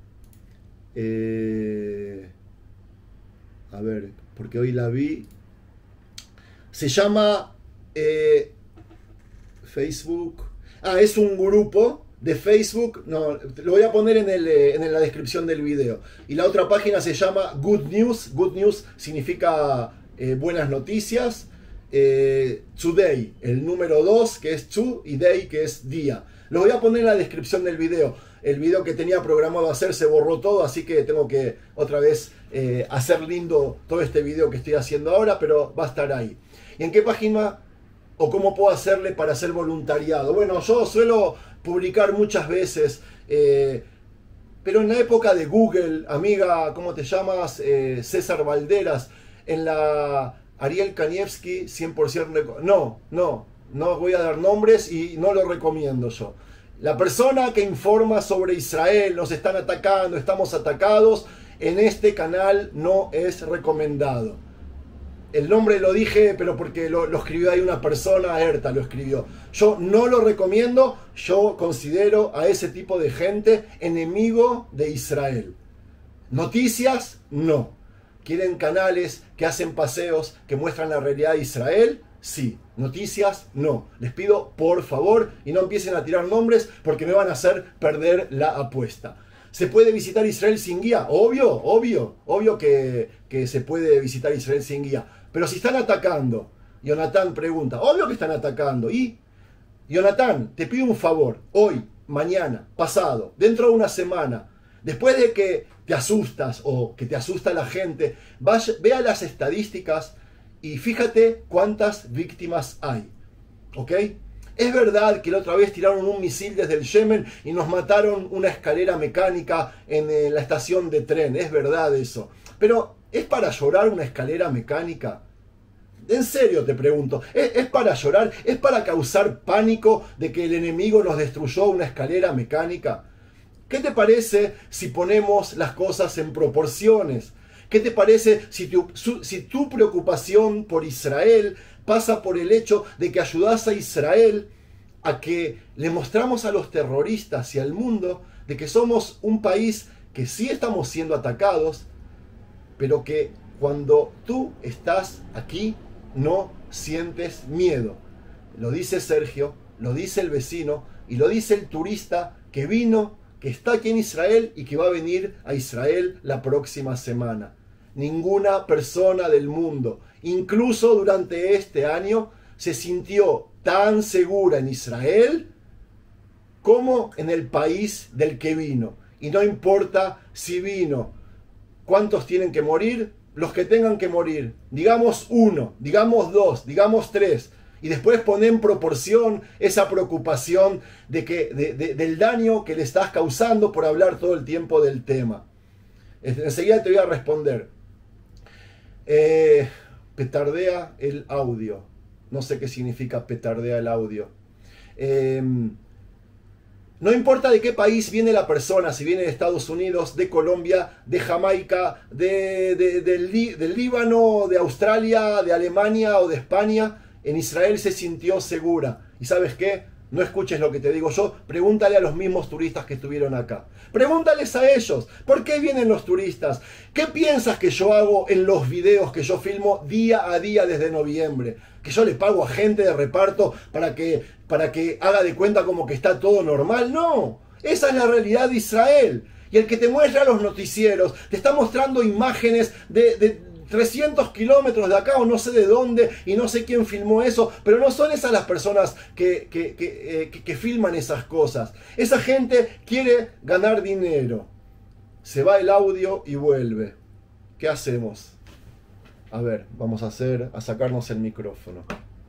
Eh, a ver, porque hoy la vi. Se llama eh, Facebook. Ah, es un grupo de Facebook. No, lo voy a poner en, el, en la descripción del video. Y la otra página se llama Good News. Good News significa eh, buenas noticias. Eh, today, el número dos, que es to, y day, que es día. Lo voy a poner en la descripción del video. El video que tenía programado hacer se borró todo, así que tengo que otra vez eh, hacer lindo todo este video que estoy haciendo ahora, pero va a estar ahí. ¿Y en qué página o cómo puedo hacerle para hacer voluntariado? Bueno, yo suelo publicar muchas veces, eh, pero en la época de Google, amiga, ¿cómo te llamas? Eh, César Valderas, en la Ariel Kanievski, cien por ciento, no, no, no voy a dar nombres y no lo recomiendo yo. La persona que informa sobre Israel, nos están atacando, estamos atacados, en este canal no es recomendado. El nombre lo dije, pero porque lo, lo escribió ahí una persona, Erta lo escribió. Yo no lo recomiendo, yo considero a ese tipo de gente enemigo de Israel. Noticias, no. ¿Quieren canales que hacen paseos, que muestran la realidad de Israel? Sí. Noticias, no. Les pido, por favor, y no empiecen a tirar nombres porque me van a hacer perder la apuesta. ¿Se puede visitar Israel sin guía? Obvio, obvio, obvio que, que se puede visitar Israel sin guía. Pero si están atacando Jonatán pregunta, obvio que están atacando. Y, Jonatán, te pido un favor, hoy, mañana, pasado, dentro de una semana, después de que te asustas o que te asusta la gente, vaya, vea las estadísticas y fíjate cuántas víctimas hay. ¿Ok? Es verdad que la otra vez tiraron un misil desde el Yemen y nos mataron una escalera mecánica en eh, la estación de tren. Es verdad eso. Pero, ¿es para llorar una escalera mecánica? En serio te pregunto, ¿es, ¿es para llorar? ¿Es para causar pánico de que el enemigo nos destruyó una escalera mecánica? ¿Qué te parece si ponemos las cosas en proporciones? ¿Qué te parece si tu, su, si tu preocupación por Israel pasa por el hecho de que ayudas a Israel a que le mostramos a los terroristas y al mundo de que somos un país que sí estamos siendo atacados, pero que cuando tú estás aquí no sientes miedo? Lo dice Sergio, lo dice el vecino y lo dice el turista que vino, que está aquí en Israel y que va a venir a Israel la próxima semana. Ninguna persona del mundo, incluso durante este año, se sintió tan segura en Israel como en el país del que vino. Y no importa si vino, ¿cuántos tienen que morir? Los que tengan que morir. Digamos uno, digamos dos, digamos tres. Y después poner en proporción esa preocupación de que, de, de, del daño que le estás causando por hablar todo el tiempo del tema. Enseguida te voy a responder. Eh, petardea el audio. No sé qué significa petardea el audio. Eh, no importa de qué país viene la persona, si viene de Estados Unidos, de Colombia, de Jamaica, de, de, de, del Líbano, de Australia, de Alemania o de España, en Israel se sintió segura. ¿Y sabes qué? No escuches lo que te digo yo, pregúntale a los mismos turistas que estuvieron acá. Pregúntales a ellos, ¿por qué vienen los turistas? ¿Qué piensas que yo hago en los videos que yo filmo día a día desde noviembre? ¿Que yo le pago a gente de reparto para que, para que haga de cuenta como que está todo normal? No, esa es la realidad de Israel. Y el que te muestra los noticieros, te está mostrando imágenes de... de trescientos kilómetros de acá o no sé de dónde y no sé quién filmó eso, pero no son esas las personas que, que, que, eh, que, que filman esas cosas. Esa gente quiere ganar dinero. Se va el audio y vuelve. ¿Qué hacemos? A ver, vamos a hacer, a sacarnos el micrófono.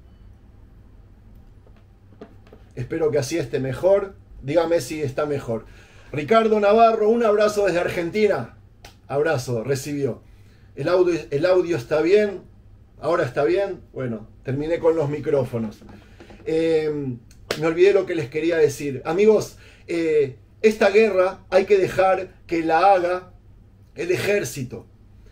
Espero que así esté mejor. Dígame si está mejor. Ricardo Navarro, un abrazo desde Argentina. Abrazo, recibió. El audio, el audio está bien. Ahora está bien. Bueno, terminé con los micrófonos. Eh, me olvidé lo que les quería decir. Amigos, eh, esta guerra hay que dejar que la haga el ejército.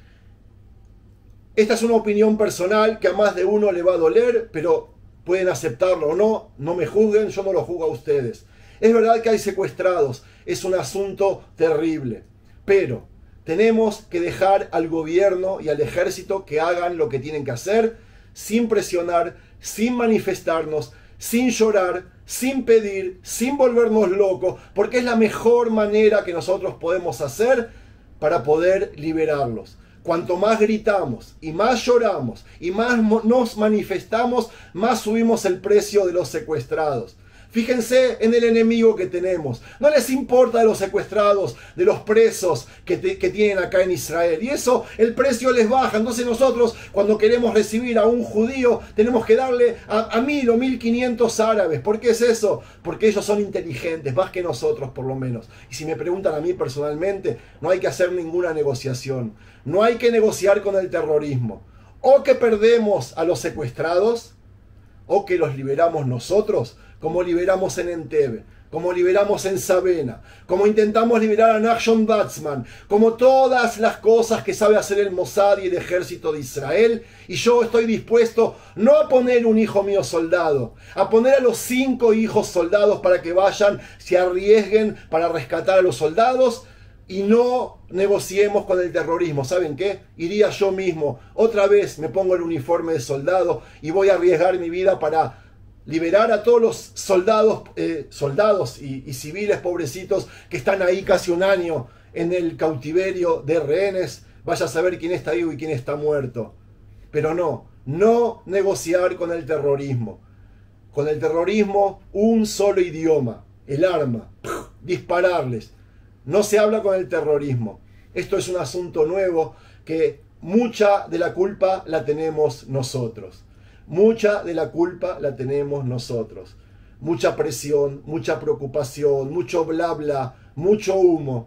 Esta es una opinión personal que a más de uno le va a doler, pero pueden aceptarlo o no. No me juzguen, yo no lo juzgo a ustedes. Es verdad que hay secuestrados. Es un asunto terrible. Pero tenemos que dejar al gobierno y al ejército que hagan lo que tienen que hacer, sin presionar, sin manifestarnos, sin llorar, sin pedir, sin volvernos locos, porque es la mejor manera que nosotros podemos hacer para poder liberarlos. Cuanto más gritamos y más lloramos y más nos manifestamos, más subimos el precio de los secuestrados. Fíjense en el enemigo que tenemos. No les importa de los secuestrados, de los presos que, te, que tienen acá en Israel. Y eso, el precio les baja. Entonces nosotros, cuando queremos recibir a un judío, tenemos que darle a, a mil o mil quinientos árabes. ¿Por qué es eso? Porque ellos son inteligentes, más que nosotros por lo menos. Y si me preguntan a mí personalmente, no hay que hacer ninguna negociación. No hay que negociar con el terrorismo. O que perdemos a los secuestrados, o que los liberamos nosotros, como liberamos en Entebbe, como liberamos en Sabena, como intentamos liberar a Nachshon Batzman, como todas las cosas que sabe hacer el Mossad y el ejército de Israel. Y yo estoy dispuesto no a poner un hijo mío soldado, a poner a los cinco hijos soldados para que vayan, se arriesguen para rescatar a los soldados y no negociemos con el terrorismo. ¿Saben qué? Iría yo mismo, otra vez me pongo el uniforme de soldado y voy a arriesgar mi vida para liberar a todos los soldados, eh, soldados y, y civiles pobrecitos que están ahí casi un año en el cautiverio de rehenes. Vaya a saber quién está vivo y quién está muerto. Pero no, No negociar con el terrorismo. Con el terrorismo, un solo idioma, el arma, dispararles. No se habla con el terrorismo. Esto es un asunto nuevo que mucha de la culpa la tenemos nosotros. Mucha de la culpa la tenemos nosotros. Mucha presión, mucha preocupación, mucho bla bla, mucho humo.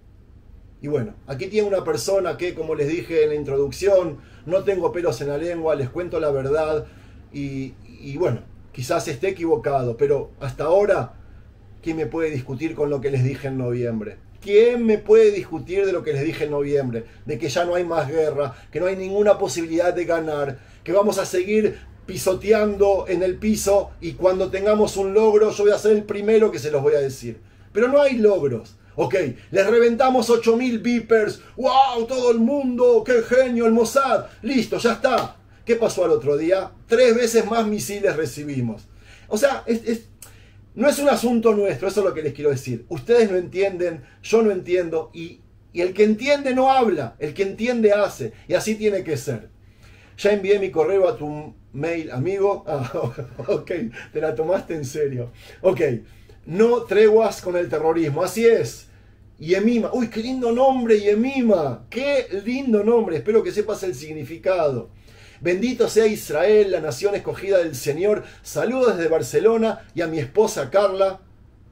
Y bueno, aquí tiene una persona que, como les dije en la introducción, no tengo pelos en la lengua, les cuento la verdad y, y bueno, quizás esté equivocado, pero hasta ahora, ¿quién me puede discutir con lo que les dije en noviembre? ¿Quién me puede discutir de lo que les dije en noviembre? De que ya no hay más guerra, que no hay ninguna posibilidad de ganar, que vamos a seguir pisoteando en el piso y cuando tengamos un logro yo voy a ser el primero que se los voy a decir. Pero no hay logros. Ok, les reventamos ocho mil Vipers. ¡Wow! Todo el mundo. ¡Qué genio el Mossad! Listo, ya está. ¿Qué pasó al otro día? Tres veces más misiles recibimos. O sea, es, es, no es un asunto nuestro, eso es lo que les quiero decir. Ustedes no entienden, yo no entiendo y, y el que entiende no habla, el que entiende hace. Y así tiene que ser. Ya envié mi correo a tu mail, amigo. Ah, ok, te la tomaste en serio. Ok, no treguas con el terrorismo, así es. Yemima, uy, qué lindo nombre, Yemima. Qué lindo nombre, espero que sepas el significado. Bendito sea Israel, la nación escogida del Señor. Saludos desde Barcelona y a mi esposa Carla.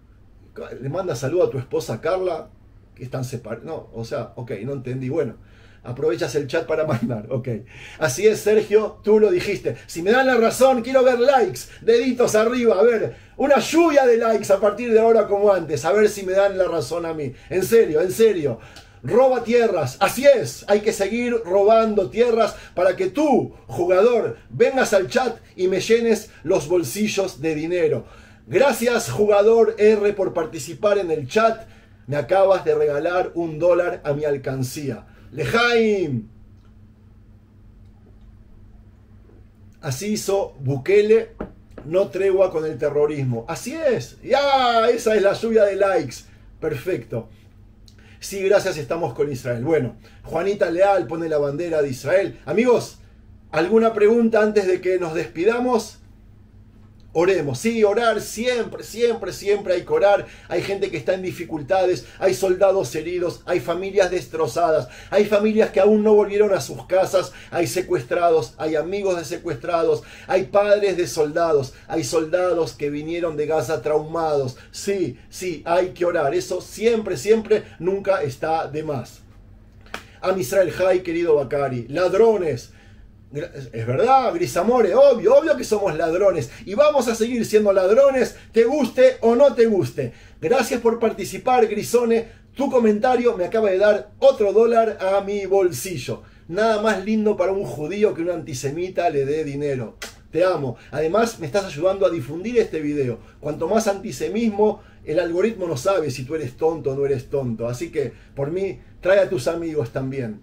Le manda saludo a tu esposa Carla, que están separados. No, o sea, ok, no entendí. Bueno, aprovechas el chat para mandar, ok. Así es, Sergio, tú lo dijiste. Si me dan la razón, quiero ver likes, deditos arriba, a ver, una lluvia de likes a partir de ahora como antes, a ver si me dan la razón a mí. En serio, en serio. Roba tierras, así es, hay que seguir robando tierras para que tú, jugador, vengas al chat y me llenes los bolsillos de dinero. Gracias, jugador R, por participar en el chat. Me acabas de regalar un dólar a mi alcancía. Lejaim. Así hizo Bukele, no tregua con el terrorismo. Así es, ya, esa es la lluvia de likes. Perfecto. Sí, gracias, estamos con Israel. Bueno, Juanita Leal pone la bandera de Israel. Amigos, ¿alguna pregunta antes de que nos despidamos? Oremos, sí, orar siempre, siempre, siempre hay que orar. Hay gente que está en dificultades, hay soldados heridos, hay familias destrozadas, hay familias que aún no volvieron a sus casas, hay secuestrados, hay amigos de secuestrados, hay padres de soldados, hay soldados que vinieron de Gaza traumados. Sí, sí, hay que orar. Eso siempre, siempre, nunca está de más. Am Israel Jai, querido Bakari, ladrones. Es verdad, Grisamore, obvio, obvio que somos ladrones y vamos a seguir siendo ladrones, te guste o no te guste. Gracias por participar, Grisone. Tu comentario me acaba de dar otro dólar a mi bolsillo. Nada más lindo para un judío que un antisemita le dé dinero. Te amo. Además, me estás ayudando a difundir este video. Cuanto más antisemismo, el algoritmo no sabe si tú eres tonto o no eres tonto. Así que, por mí, trae a tus amigos también.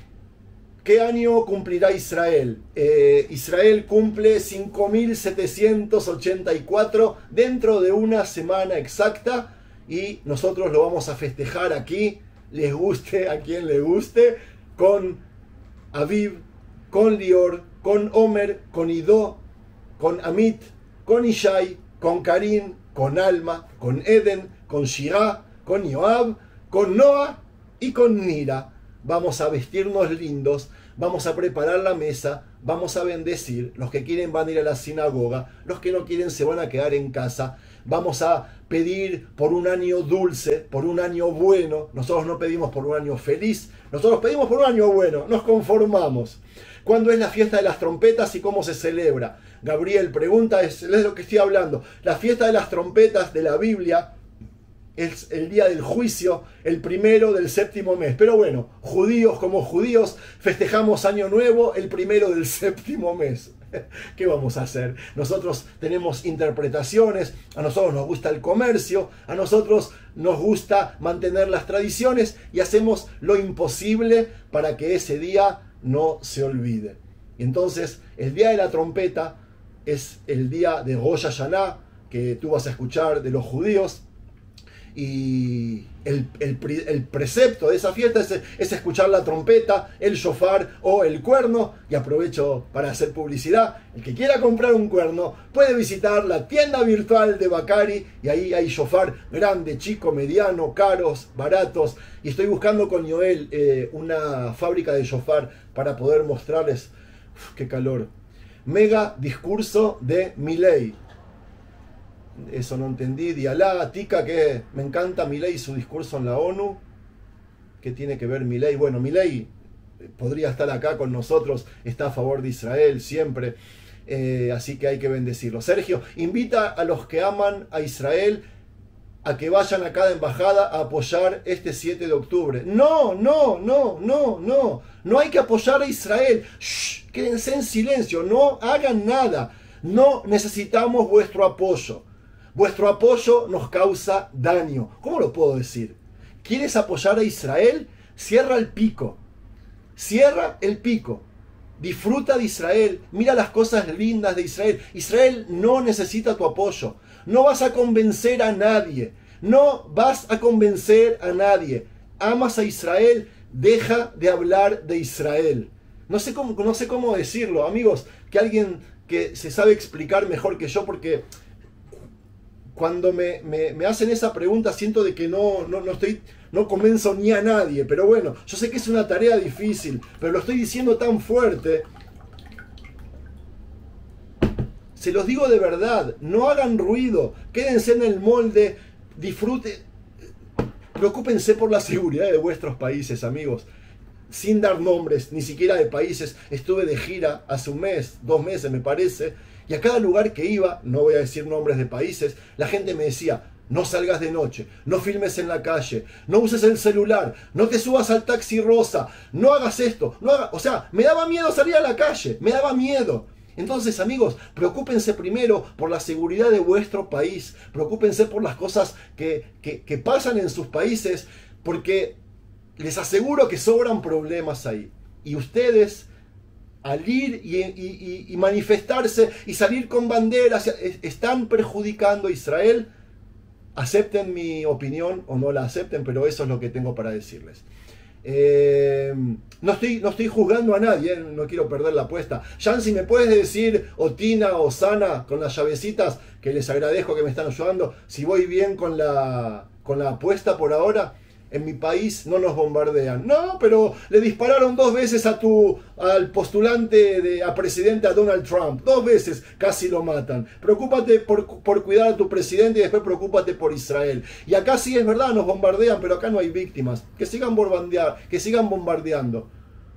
¿Qué año cumplirá Israel? Eh, Israel cumple cinco mil setecientos ochenta y cuatro dentro de una semana exacta y nosotros lo vamos a festejar aquí, les guste a quien le guste, con Aviv, con Lior, con Omer, con Ido, con Amit, con Ishai, con Karim, con Alma, con Eden, con Shira, con Yoab, con Noah y con Nira. Vamos a vestirnos lindos, vamos a preparar la mesa, vamos a bendecir. Los que quieren van a ir a la sinagoga, los que no quieren se van a quedar en casa. Vamos a pedir por un año dulce, por un año bueno. Nosotros no pedimos por un año feliz, nosotros pedimos por un año bueno, nos conformamos. ¿Cuándo es la fiesta de las trompetas y cómo se celebra? Gabriel pregunta, es, es de lo que estoy hablando. La fiesta de las trompetas de la Biblia es el día del juicio, el primero del séptimo mes. Pero bueno, judíos como judíos, festejamos Año Nuevo el primero del séptimo mes. ¿Qué vamos a hacer? Nosotros tenemos interpretaciones, a nosotros nos gusta el comercio, a nosotros nos gusta mantener las tradiciones y hacemos lo imposible para que ese día no se olvide. Y entonces, el día de la trompeta es el día de Rosh Hashanah, que tú vas a escuchar de los judíos. y el, el, el precepto de esa fiesta es, es escuchar la trompeta, el shofar o el cuerno. Y aprovecho para hacer publicidad: el que quiera comprar un cuerno puede visitar la tienda virtual de Bacari, y ahí hay shofar grande, chico, mediano, caros, baratos. Y estoy buscando con Joel eh, una fábrica de shofar para poder mostrarles. Uf, qué calor. Mega discurso de Milei. Eso no entendí. Dialá, Tica, que me encanta Milei y su discurso en la ONU. ¿Qué tiene que ver Milei? Bueno, Milei podría estar acá con nosotros, está a favor de Israel siempre, eh, así que hay que bendecirlo. Sergio, invita a los que aman a Israel a que vayan a cada embajada a apoyar este siete de octubre. No, no, no, no, no. No hay que apoyar a Israel. Shh, quédense en silencio, no hagan nada. No necesitamos vuestro apoyo. Vuestro apoyo nos causa daño. ¿Cómo lo puedo decir? ¿Quieres apoyar a Israel? Cierra el pico. Cierra el pico. Disfruta de Israel. Mira las cosas lindas de Israel. Israel no necesita tu apoyo. No vas a convencer a nadie. No vas a convencer a nadie. Amas a Israel, deja de hablar de Israel. No sé cómo, no sé cómo decirlo, amigos. Que alguien que se sabe explicar mejor que yo, porque cuando me, me, me hacen esa pregunta siento de que no, no, no estoy, no convenzo ni a nadie. Pero bueno, yo sé que es una tarea difícil, pero lo estoy diciendo tan fuerte. Se los digo de verdad, no hagan ruido, quédense en el molde, disfruten, preocúpense por la seguridad de vuestros países, amigos. Sin dar nombres, ni siquiera de países. Estuve de gira hace un mes, dos meses me parece, y a cada lugar que iba, no voy a decir nombres de países, la gente me decía: no salgas de noche, no filmes en la calle, no uses el celular, no te subas al taxi rosa, no hagas esto, no hagas... O sea, me daba miedo salir a la calle, me daba miedo. Entonces, amigos, preocúpense primero por la seguridad de vuestro país, preocúpense por las cosas que, que, que pasan en sus países, porque les aseguro que sobran problemas ahí. Y ustedes, al ir y, y, y manifestarse y salir con banderas, están perjudicando a Israel. Acepten mi opinión o no la acepten, pero eso es lo que tengo para decirles. Eh, no, estoy, no estoy juzgando a nadie, eh, no quiero perder la apuesta. Jan, si me puedes decir, o Tina o Sana, con las llavecitas, que les agradezco que me están ayudando, si voy bien con la, con la apuesta por ahora. En mi país no nos bombardean. No, pero le dispararon dos veces a tu, al postulante de, a presidente, a Donald Trump. Dos veces casi lo matan. Preocúpate por, por cuidar a tu presidente y después preocúpate por Israel. Y acá sí es verdad, nos bombardean, pero acá no hay víctimas. Que sigan bombardear, que sigan bombardeando.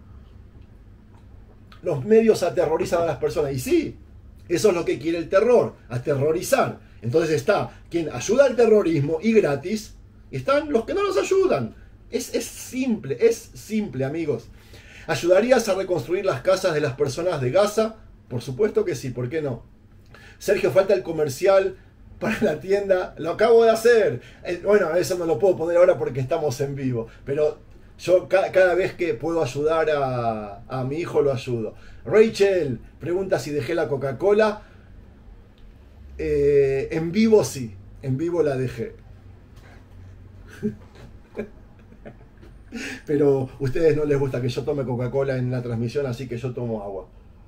Los medios aterrorizan a las personas. Y sí, eso es lo que quiere el terror, aterrorizar. Entonces está quien ayuda al terrorismo y gratis. Están los que no nos ayudan. Es, es simple, es simple, amigos. ¿Ayudarías a reconstruir las casas de las personas de Gaza? Por supuesto que sí, ¿por qué no? Sergio, falta el comercial para la tienda. Lo acabo de hacer. Eh, bueno, eso no lo puedo poner ahora porque estamos en vivo. Pero yo ca cada vez que puedo ayudar a, a mi hijo lo ayudo. Rachel pregunta si dejé la Coca-Cola. Eh, en vivo sí, en vivo la dejé. Pero a ustedes no les gusta que yo tome Coca-Cola en la transmisión, así que yo tomo agua.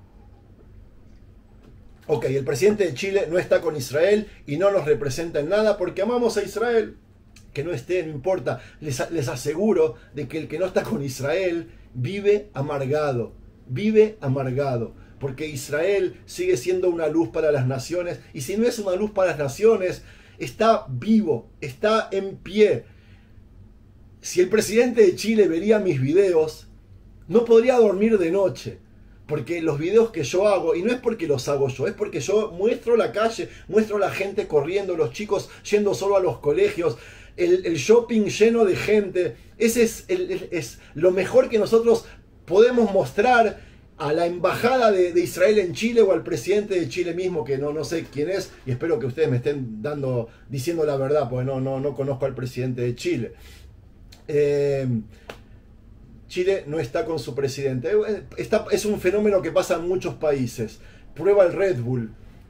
Ok, el presidente de Chile no está con Israel y no nos representa en nada porque amamos a Israel. Que no esté, no importa. Les, les aseguro de que el que no está con Israel vive amargado. Vive amargado. Porque Israel sigue siendo una luz para las naciones. Y si no es una luz para las naciones, está vivo, está en pie. Si el presidente de Chile vería mis videos, no podría dormir de noche. Porque los videos que yo hago, y no es porque los hago yo, es porque yo muestro la calle, muestro la gente corriendo, los chicos yendo solo a los colegios, el, el shopping lleno de gente. Ese es, el, el, es lo mejor que nosotros podemos mostrar a la embajada de, de Israel en Chile o al presidente de Chile mismo, que no, no sé quién es, y espero que ustedes me estén dando, diciendo la verdad, porque no, no, no conozco al presidente de Chile. Eh, Chile no está con su presidente. Está, es un fenómeno que pasa en muchos países. Prueba el Red Bull.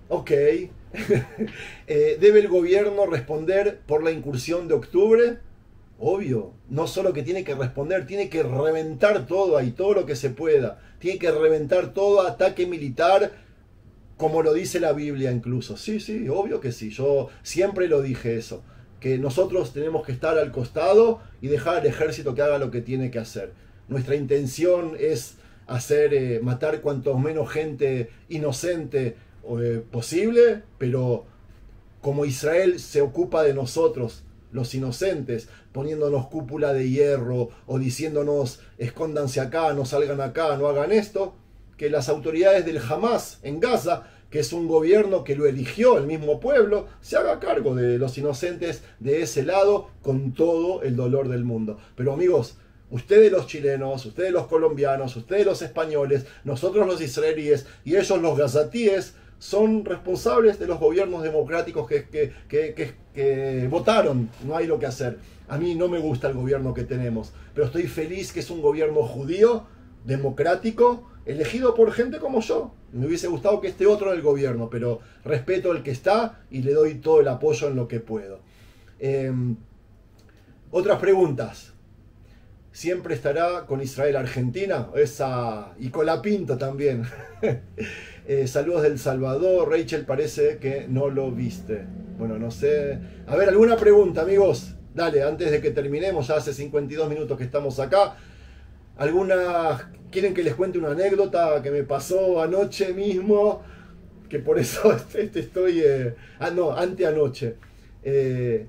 Ok. eh, ¿Debe el gobierno responder por la incursión de octubre? Obvio. No solo que tiene que responder, tiene que reventar todo ahí, todo lo que se pueda. Tiene que reventar todo ataque militar, como lo dice la Biblia incluso. Sí, sí, obvio que sí. Yo siempre lo dije eso. Que nosotros tenemos que estar al costado y dejar al ejército que haga lo que tiene que hacer. Nuestra intención es hacer, eh, matar cuanto menos gente inocente eh, posible, pero como Israel se ocupa de nosotros, los inocentes, poniéndonos cúpula de hierro o diciéndonos escóndanse acá, no salgan acá, no hagan esto, que las autoridades del Hamas en Gaza, que es un gobierno que lo eligió el mismo pueblo, se haga cargo de los inocentes de ese lado con todo el dolor del mundo. Pero amigos, ustedes los chilenos, ustedes los colombianos, ustedes los españoles, nosotros los israelíes y ellos los gazatíes son responsables de los gobiernos democráticos que, que, que, que, que votaron. No hay lo que hacer. A mí no me gusta el gobierno que tenemos, pero estoy feliz que es un gobierno judío, democrático, elegido por gente como yo. Me hubiese gustado que esté otro en el gobierno, pero respeto al que está y le doy todo el apoyo en lo que puedo. Eh, otras preguntas. ¿Siempre estará con Israel Argentina? Esa, y Colapinto también. eh, saludos del Salvador. Rachel, parece que no lo viste. Bueno, no sé. A ver, ¿alguna pregunta, amigos? Dale, antes de que terminemos, ya hace cincuenta y dos minutos que estamos acá. ¿Alguna... ¿Quieren que les cuente una anécdota que me pasó anoche mismo? Que por eso este, estoy... Eh, ah, no, anteanoche. Eh,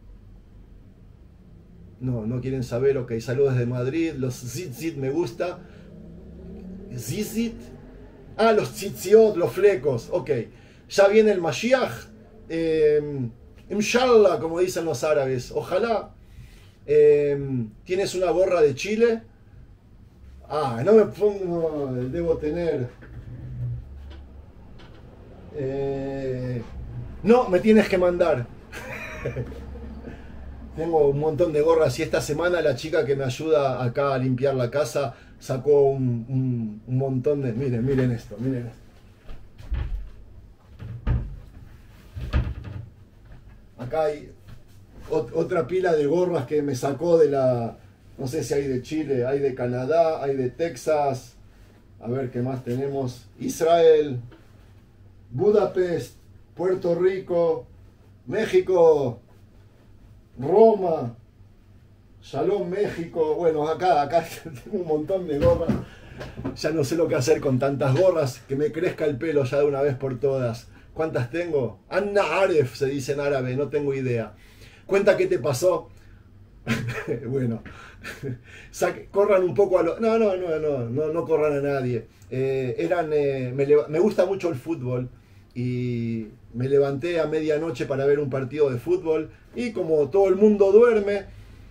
no, no quieren saber. Ok, saludos desde Madrid. Los Zitzit me gusta. ¿Zizit? Ah, los Tzitziot, los flecos. Ok. Ya viene el Mashiach. Eh, Inshallah, como dicen los árabes. Ojalá. Eh, ¿Tienes una gorra de Chile? Ah, no me pongo, debo tener. Eh, no, me tienes que mandar. Tengo un montón de gorras y esta semana la chica que me ayuda acá a limpiar la casa sacó un, un, un montón de... Miren, miren esto, miren esto. Acá hay ot otra pila de gorras que me sacó de la... No sé si hay de Chile, hay de Canadá, hay de Texas. A ver qué más tenemos. Israel, Budapest, Puerto Rico, México, Roma, Shalom, México. Bueno, acá, acá tengo un montón de gorras. Ya no sé lo que hacer con tantas gorras. Que me crezca el pelo ya de una vez por todas. ¿Cuántas tengo? Anna Aref se dice en árabe, no tengo idea. Cuenta qué te pasó. Bueno, Saque, corran un poco a lo... No, no, no, no, no, no corran a nadie. Eh, eran, eh, me, me gusta mucho el fútbol y me levanté a medianoche para ver un partido de fútbol y como todo el mundo duerme,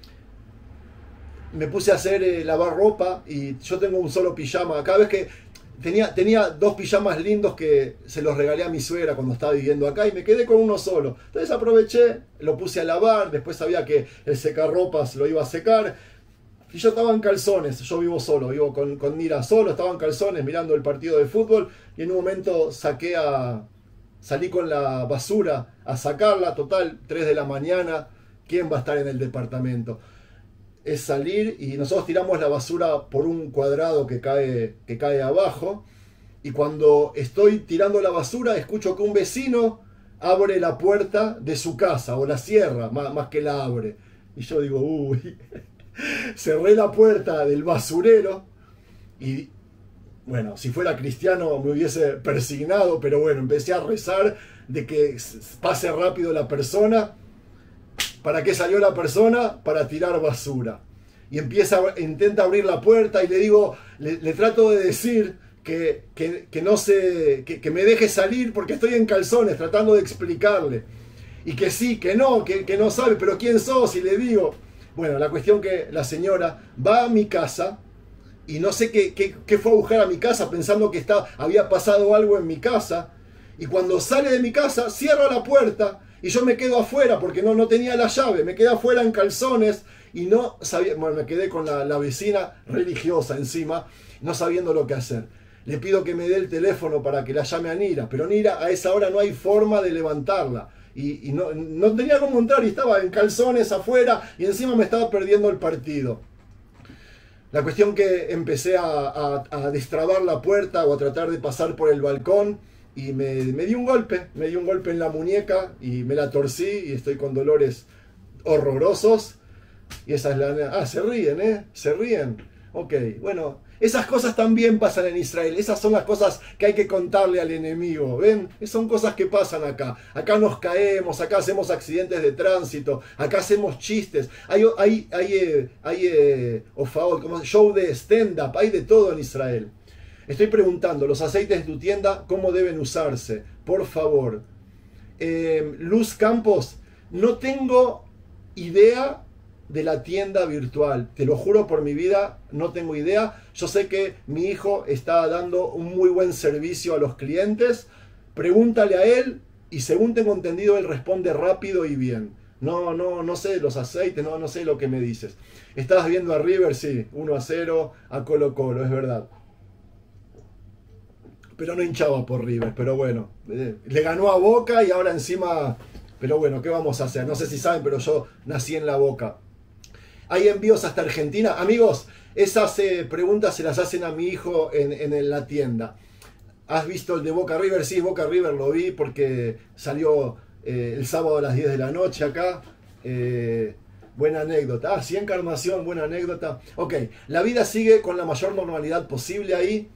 me puse a hacer eh, lavar ropa y yo tengo un solo pijama. Cada vez que tenía, tenía dos pijamas lindos que se los regalé a mi suegra cuando estaba viviendo acá y me quedé con uno solo. Entonces aproveché, lo puse a lavar, después sabía que el secarropas lo iba a secar. Y yo estaba en calzones, yo vivo solo, vivo con, con Nira solo, estaba en calzones mirando el partido de fútbol y en un momento saqué a... Salí con la basura a sacarla, total, tres de la mañana, ¿quién va a estar en el departamento? Es salir y nosotros tiramos la basura por un cuadrado que cae, que cae abajo y cuando estoy tirando la basura escucho que un vecino abre la puerta de su casa o la cierra, más, más que la abre. Y yo digo, uy... Cerré la puerta del basurero y, bueno, si fuera cristiano me hubiese persignado, pero bueno, empecé a rezar de que pase rápido la persona. ¿Para qué salió la persona? Para tirar basura. Y empieza, intenta abrir la puerta y le digo, le, le trato de decir que, que, que no se, que, que me deje salir porque estoy en calzones, tratando de explicarle. Y que sí, que no, que, que no sabe, pero ¿quién sos? Y le digo... Bueno, la cuestión que la señora va a mi casa y no sé qué, qué, qué fue a buscar a mi casa pensando que está, había pasado algo en mi casa y cuando sale de mi casa cierra la puerta y yo me quedo afuera porque no, no tenía la llave, me quedé afuera en calzones y no sabía, bueno, me quedé con la, la vecina religiosa encima, no sabiendo lo que hacer. Le pido que me dé el teléfono para que la llame a Nira, pero Nira a esa hora no hay forma de levantarla. Y, y no, no tenía cómo entrar y estaba en calzones afuera y encima me estaba perdiendo el partido. La cuestión que empecé a, a, a destrabar la puerta o a tratar de pasar por el balcón y me, me di un golpe, me di un golpe en la muñeca y me la torcí y estoy con dolores horrorosos. Y esa es la... Ah, se ríen, ¿eh? Se ríen. Ok, bueno, esas cosas también pasan en Israel. Esas son las cosas que hay que contarle al enemigo. ¿Ven? Son cosas que pasan acá. Acá nos caemos, acá hacemos accidentes de tránsito, acá hacemos chistes. Hay, hay, hay, hay, hay eh, ofaot, como show de stand-up, hay de todo en Israel. Estoy preguntando, los aceites de tu tienda, ¿cómo deben usarse? Por favor. Eh, Luz Campos, no tengo idea de la tienda virtual, te lo juro por mi vida, no tengo idea. Yo sé que mi hijo está dando un muy buen servicio a los clientes. Pregúntale a él y según tengo entendido él responde rápido y bien. No, no, no sé los aceites, no, no sé lo que me dices. Estabas viendo a River, sí, uno a cero a Colo Colo, es verdad. Pero no hinchaba por River, pero bueno, eh, le ganó a Boca y ahora encima, pero bueno, ¿qué vamos a hacer? No sé si saben, pero yo nací en la Boca. ¿Hay envíos hasta Argentina? Amigos, esas eh, preguntas se las hacen a mi hijo en, en la tienda. ¿Has visto el de Boca River? Sí, Boca River lo vi porque salió eh, el sábado a las diez de la noche acá. Eh, buena anécdota. Ah, sí, Encarnación, buena anécdota. Ok, la vida sigue con la mayor normalidad posible ahí.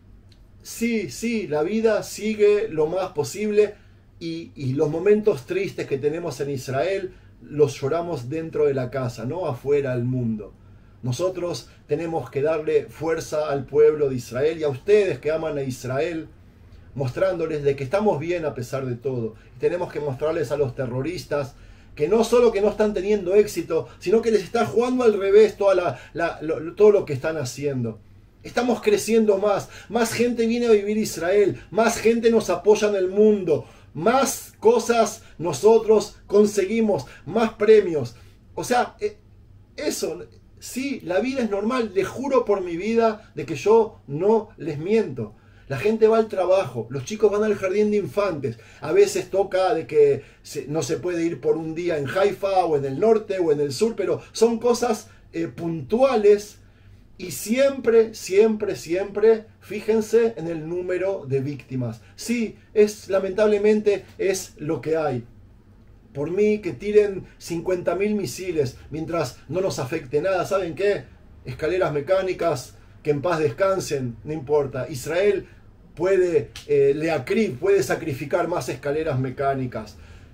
Sí, sí, la vida sigue lo más posible y, y los momentos tristes que tenemos en Israel los lloramos dentro de la casa, no afuera al mundo. Nosotros tenemos que darle fuerza al pueblo de Israel y a ustedes que aman a Israel, mostrándoles de que estamos bien a pesar de todo. Y tenemos que mostrarles a los terroristas que no solo que no están teniendo éxito, sino que les está jugando al revés toda la, la, lo, todo lo que están haciendo. Estamos creciendo más, más gente viene a vivir Israel, más gente nos apoya en el mundo, más cosas nosotros conseguimos, más premios. O sea, eso, sí, la vida es normal. Les juro por mi vida de que yo no les miento. La gente va al trabajo, los chicos van al jardín de infantes. A veces toca de que no se puede ir por un día en Haifa o en el norte o en el sur, pero son cosas eh, puntuales. Y siempre, siempre, siempre, fíjense en el número de víctimas. Sí, es, lamentablemente es lo que hay. Por mí que tiren cincuenta mil misiles mientras no nos afecte nada. ¿Saben qué? Escaleras mecánicas, que en paz descansen, no importa. Israel puede, eh, Leacriv puede sacrificar más escaleras mecánicas.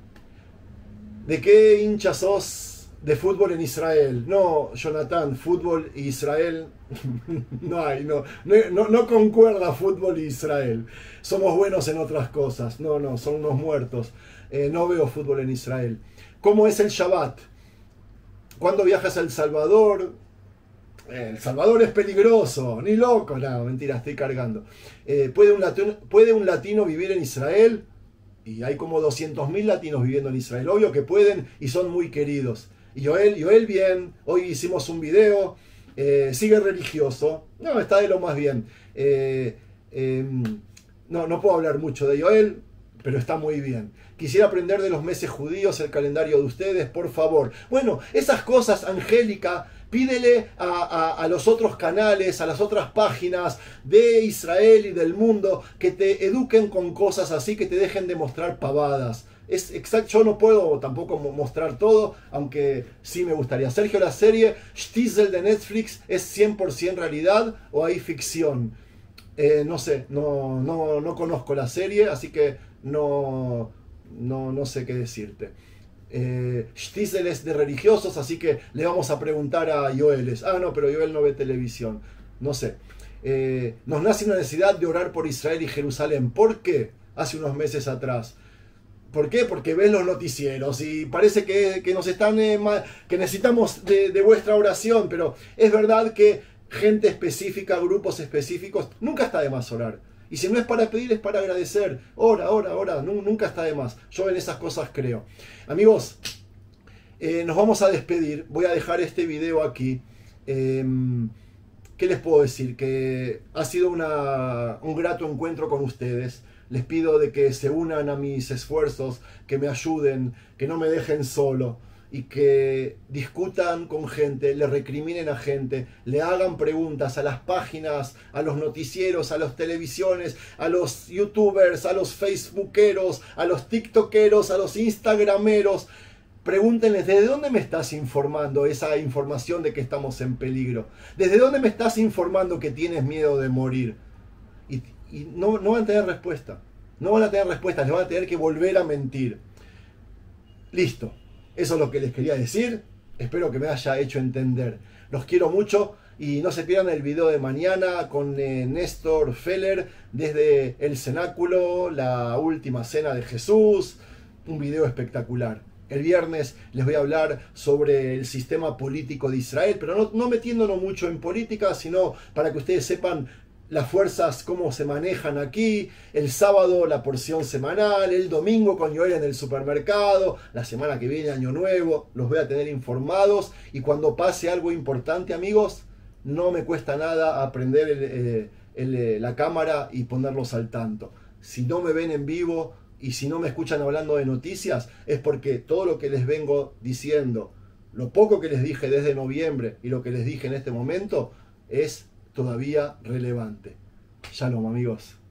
¿De qué hincha sos? De fútbol en Israel. No, Jonathan, fútbol y Israel no hay, no, no, no concuerda fútbol y Israel. Somos buenos en otras cosas. No, no, son unos muertos. Eh, no veo fútbol en Israel. ¿Cómo es el Shabbat? ¿Cuándo viajas a El Salvador? Eh, El Salvador es peligroso, ni loco. No, mentira, estoy cargando. Eh, ¿puede, un latino, ¿Puede un latino vivir en Israel? Y hay como doscientos mil latinos viviendo en Israel. Obvio que pueden y son muy queridos. Y Joel, Joel bien, hoy hicimos un video, eh, sigue religioso, no, está de lo más bien. Eh, eh, no, no puedo hablar mucho de Joel, pero está muy bien. Quisiera aprender de los meses judíos, el calendario de ustedes, por favor. Bueno, esas cosas, Angélica, pídele a, a, a los otros canales, a las otras páginas de Israel y del mundo, que te eduquen con cosas así, que te dejen de mostrar pavadas. Es exacto, yo no puedo tampoco mostrar todo, aunque sí me gustaría. Sergio, la serie Shtisel de Netflix es cien por ciento realidad o hay ficción. Eh, no sé, no, no, no conozco la serie, así que no, no, no sé qué decirte. Eh, Shtisel es de religiosos, así que le vamos a preguntar a Joel. Ah, no, pero Joel no ve televisión. No sé. Eh, nos nace una necesidad de orar por Israel y Jerusalén. ¿Por qué? Hace unos meses atrás. ¿Por qué? Porque ves los noticieros y parece que, que nos están eh, que necesitamos de, de vuestra oración, pero es verdad que gente específica, grupos específicos, nunca está de más orar. Y si no es para pedir, es para agradecer. Ora, ora, ora, nunca está de más. Yo en esas cosas creo. Amigos, eh, nos vamos a despedir. Voy a dejar este video aquí. Eh, ¿qué les puedo decir? Que ha sido una, un grato encuentro con ustedes. Les pido de que se unan a mis esfuerzos, que me ayuden, que no me dejen solo y que discutan con gente, le recriminen a gente, le hagan preguntas a las páginas, a los noticieros, a las televisiones, a los youtubers, a los facebookeros, a los tiktokeros, a los instagrameros. Pregúntenles, ¿desde dónde me estás informando esa información de que estamos en peligro? ¿Desde dónde me estás informando que tienes miedo de morir? Y, y no, no van a tener respuesta. No van a tener respuesta, les van a tener que volver a mentir. Listo. Eso es lo que les quería decir. Espero que me haya hecho entender. Los quiero mucho y no se pierdan el video de mañana con eh, Néstor Feller desde el cenáculo, la última cena de Jesús. Un video espectacular. El viernes les voy a hablar sobre el sistema político de Israel, pero no, no metiéndonos mucho en política, sino para que ustedes sepan las fuerzas, cómo se manejan aquí. El sábado la porción semanal, el domingo con Joel en el supermercado, la semana que viene Año Nuevo, los voy a tener informados y cuando pase algo importante, amigos, no me cuesta nada aprender el, el, el, la cámara y ponerlos al tanto. Si no me ven en vivo y si no me escuchan hablando de noticias, es porque todo lo que les vengo diciendo, lo poco que les dije desde noviembre y lo que les dije en este momento, es todavía relevante. Shalom, amigos.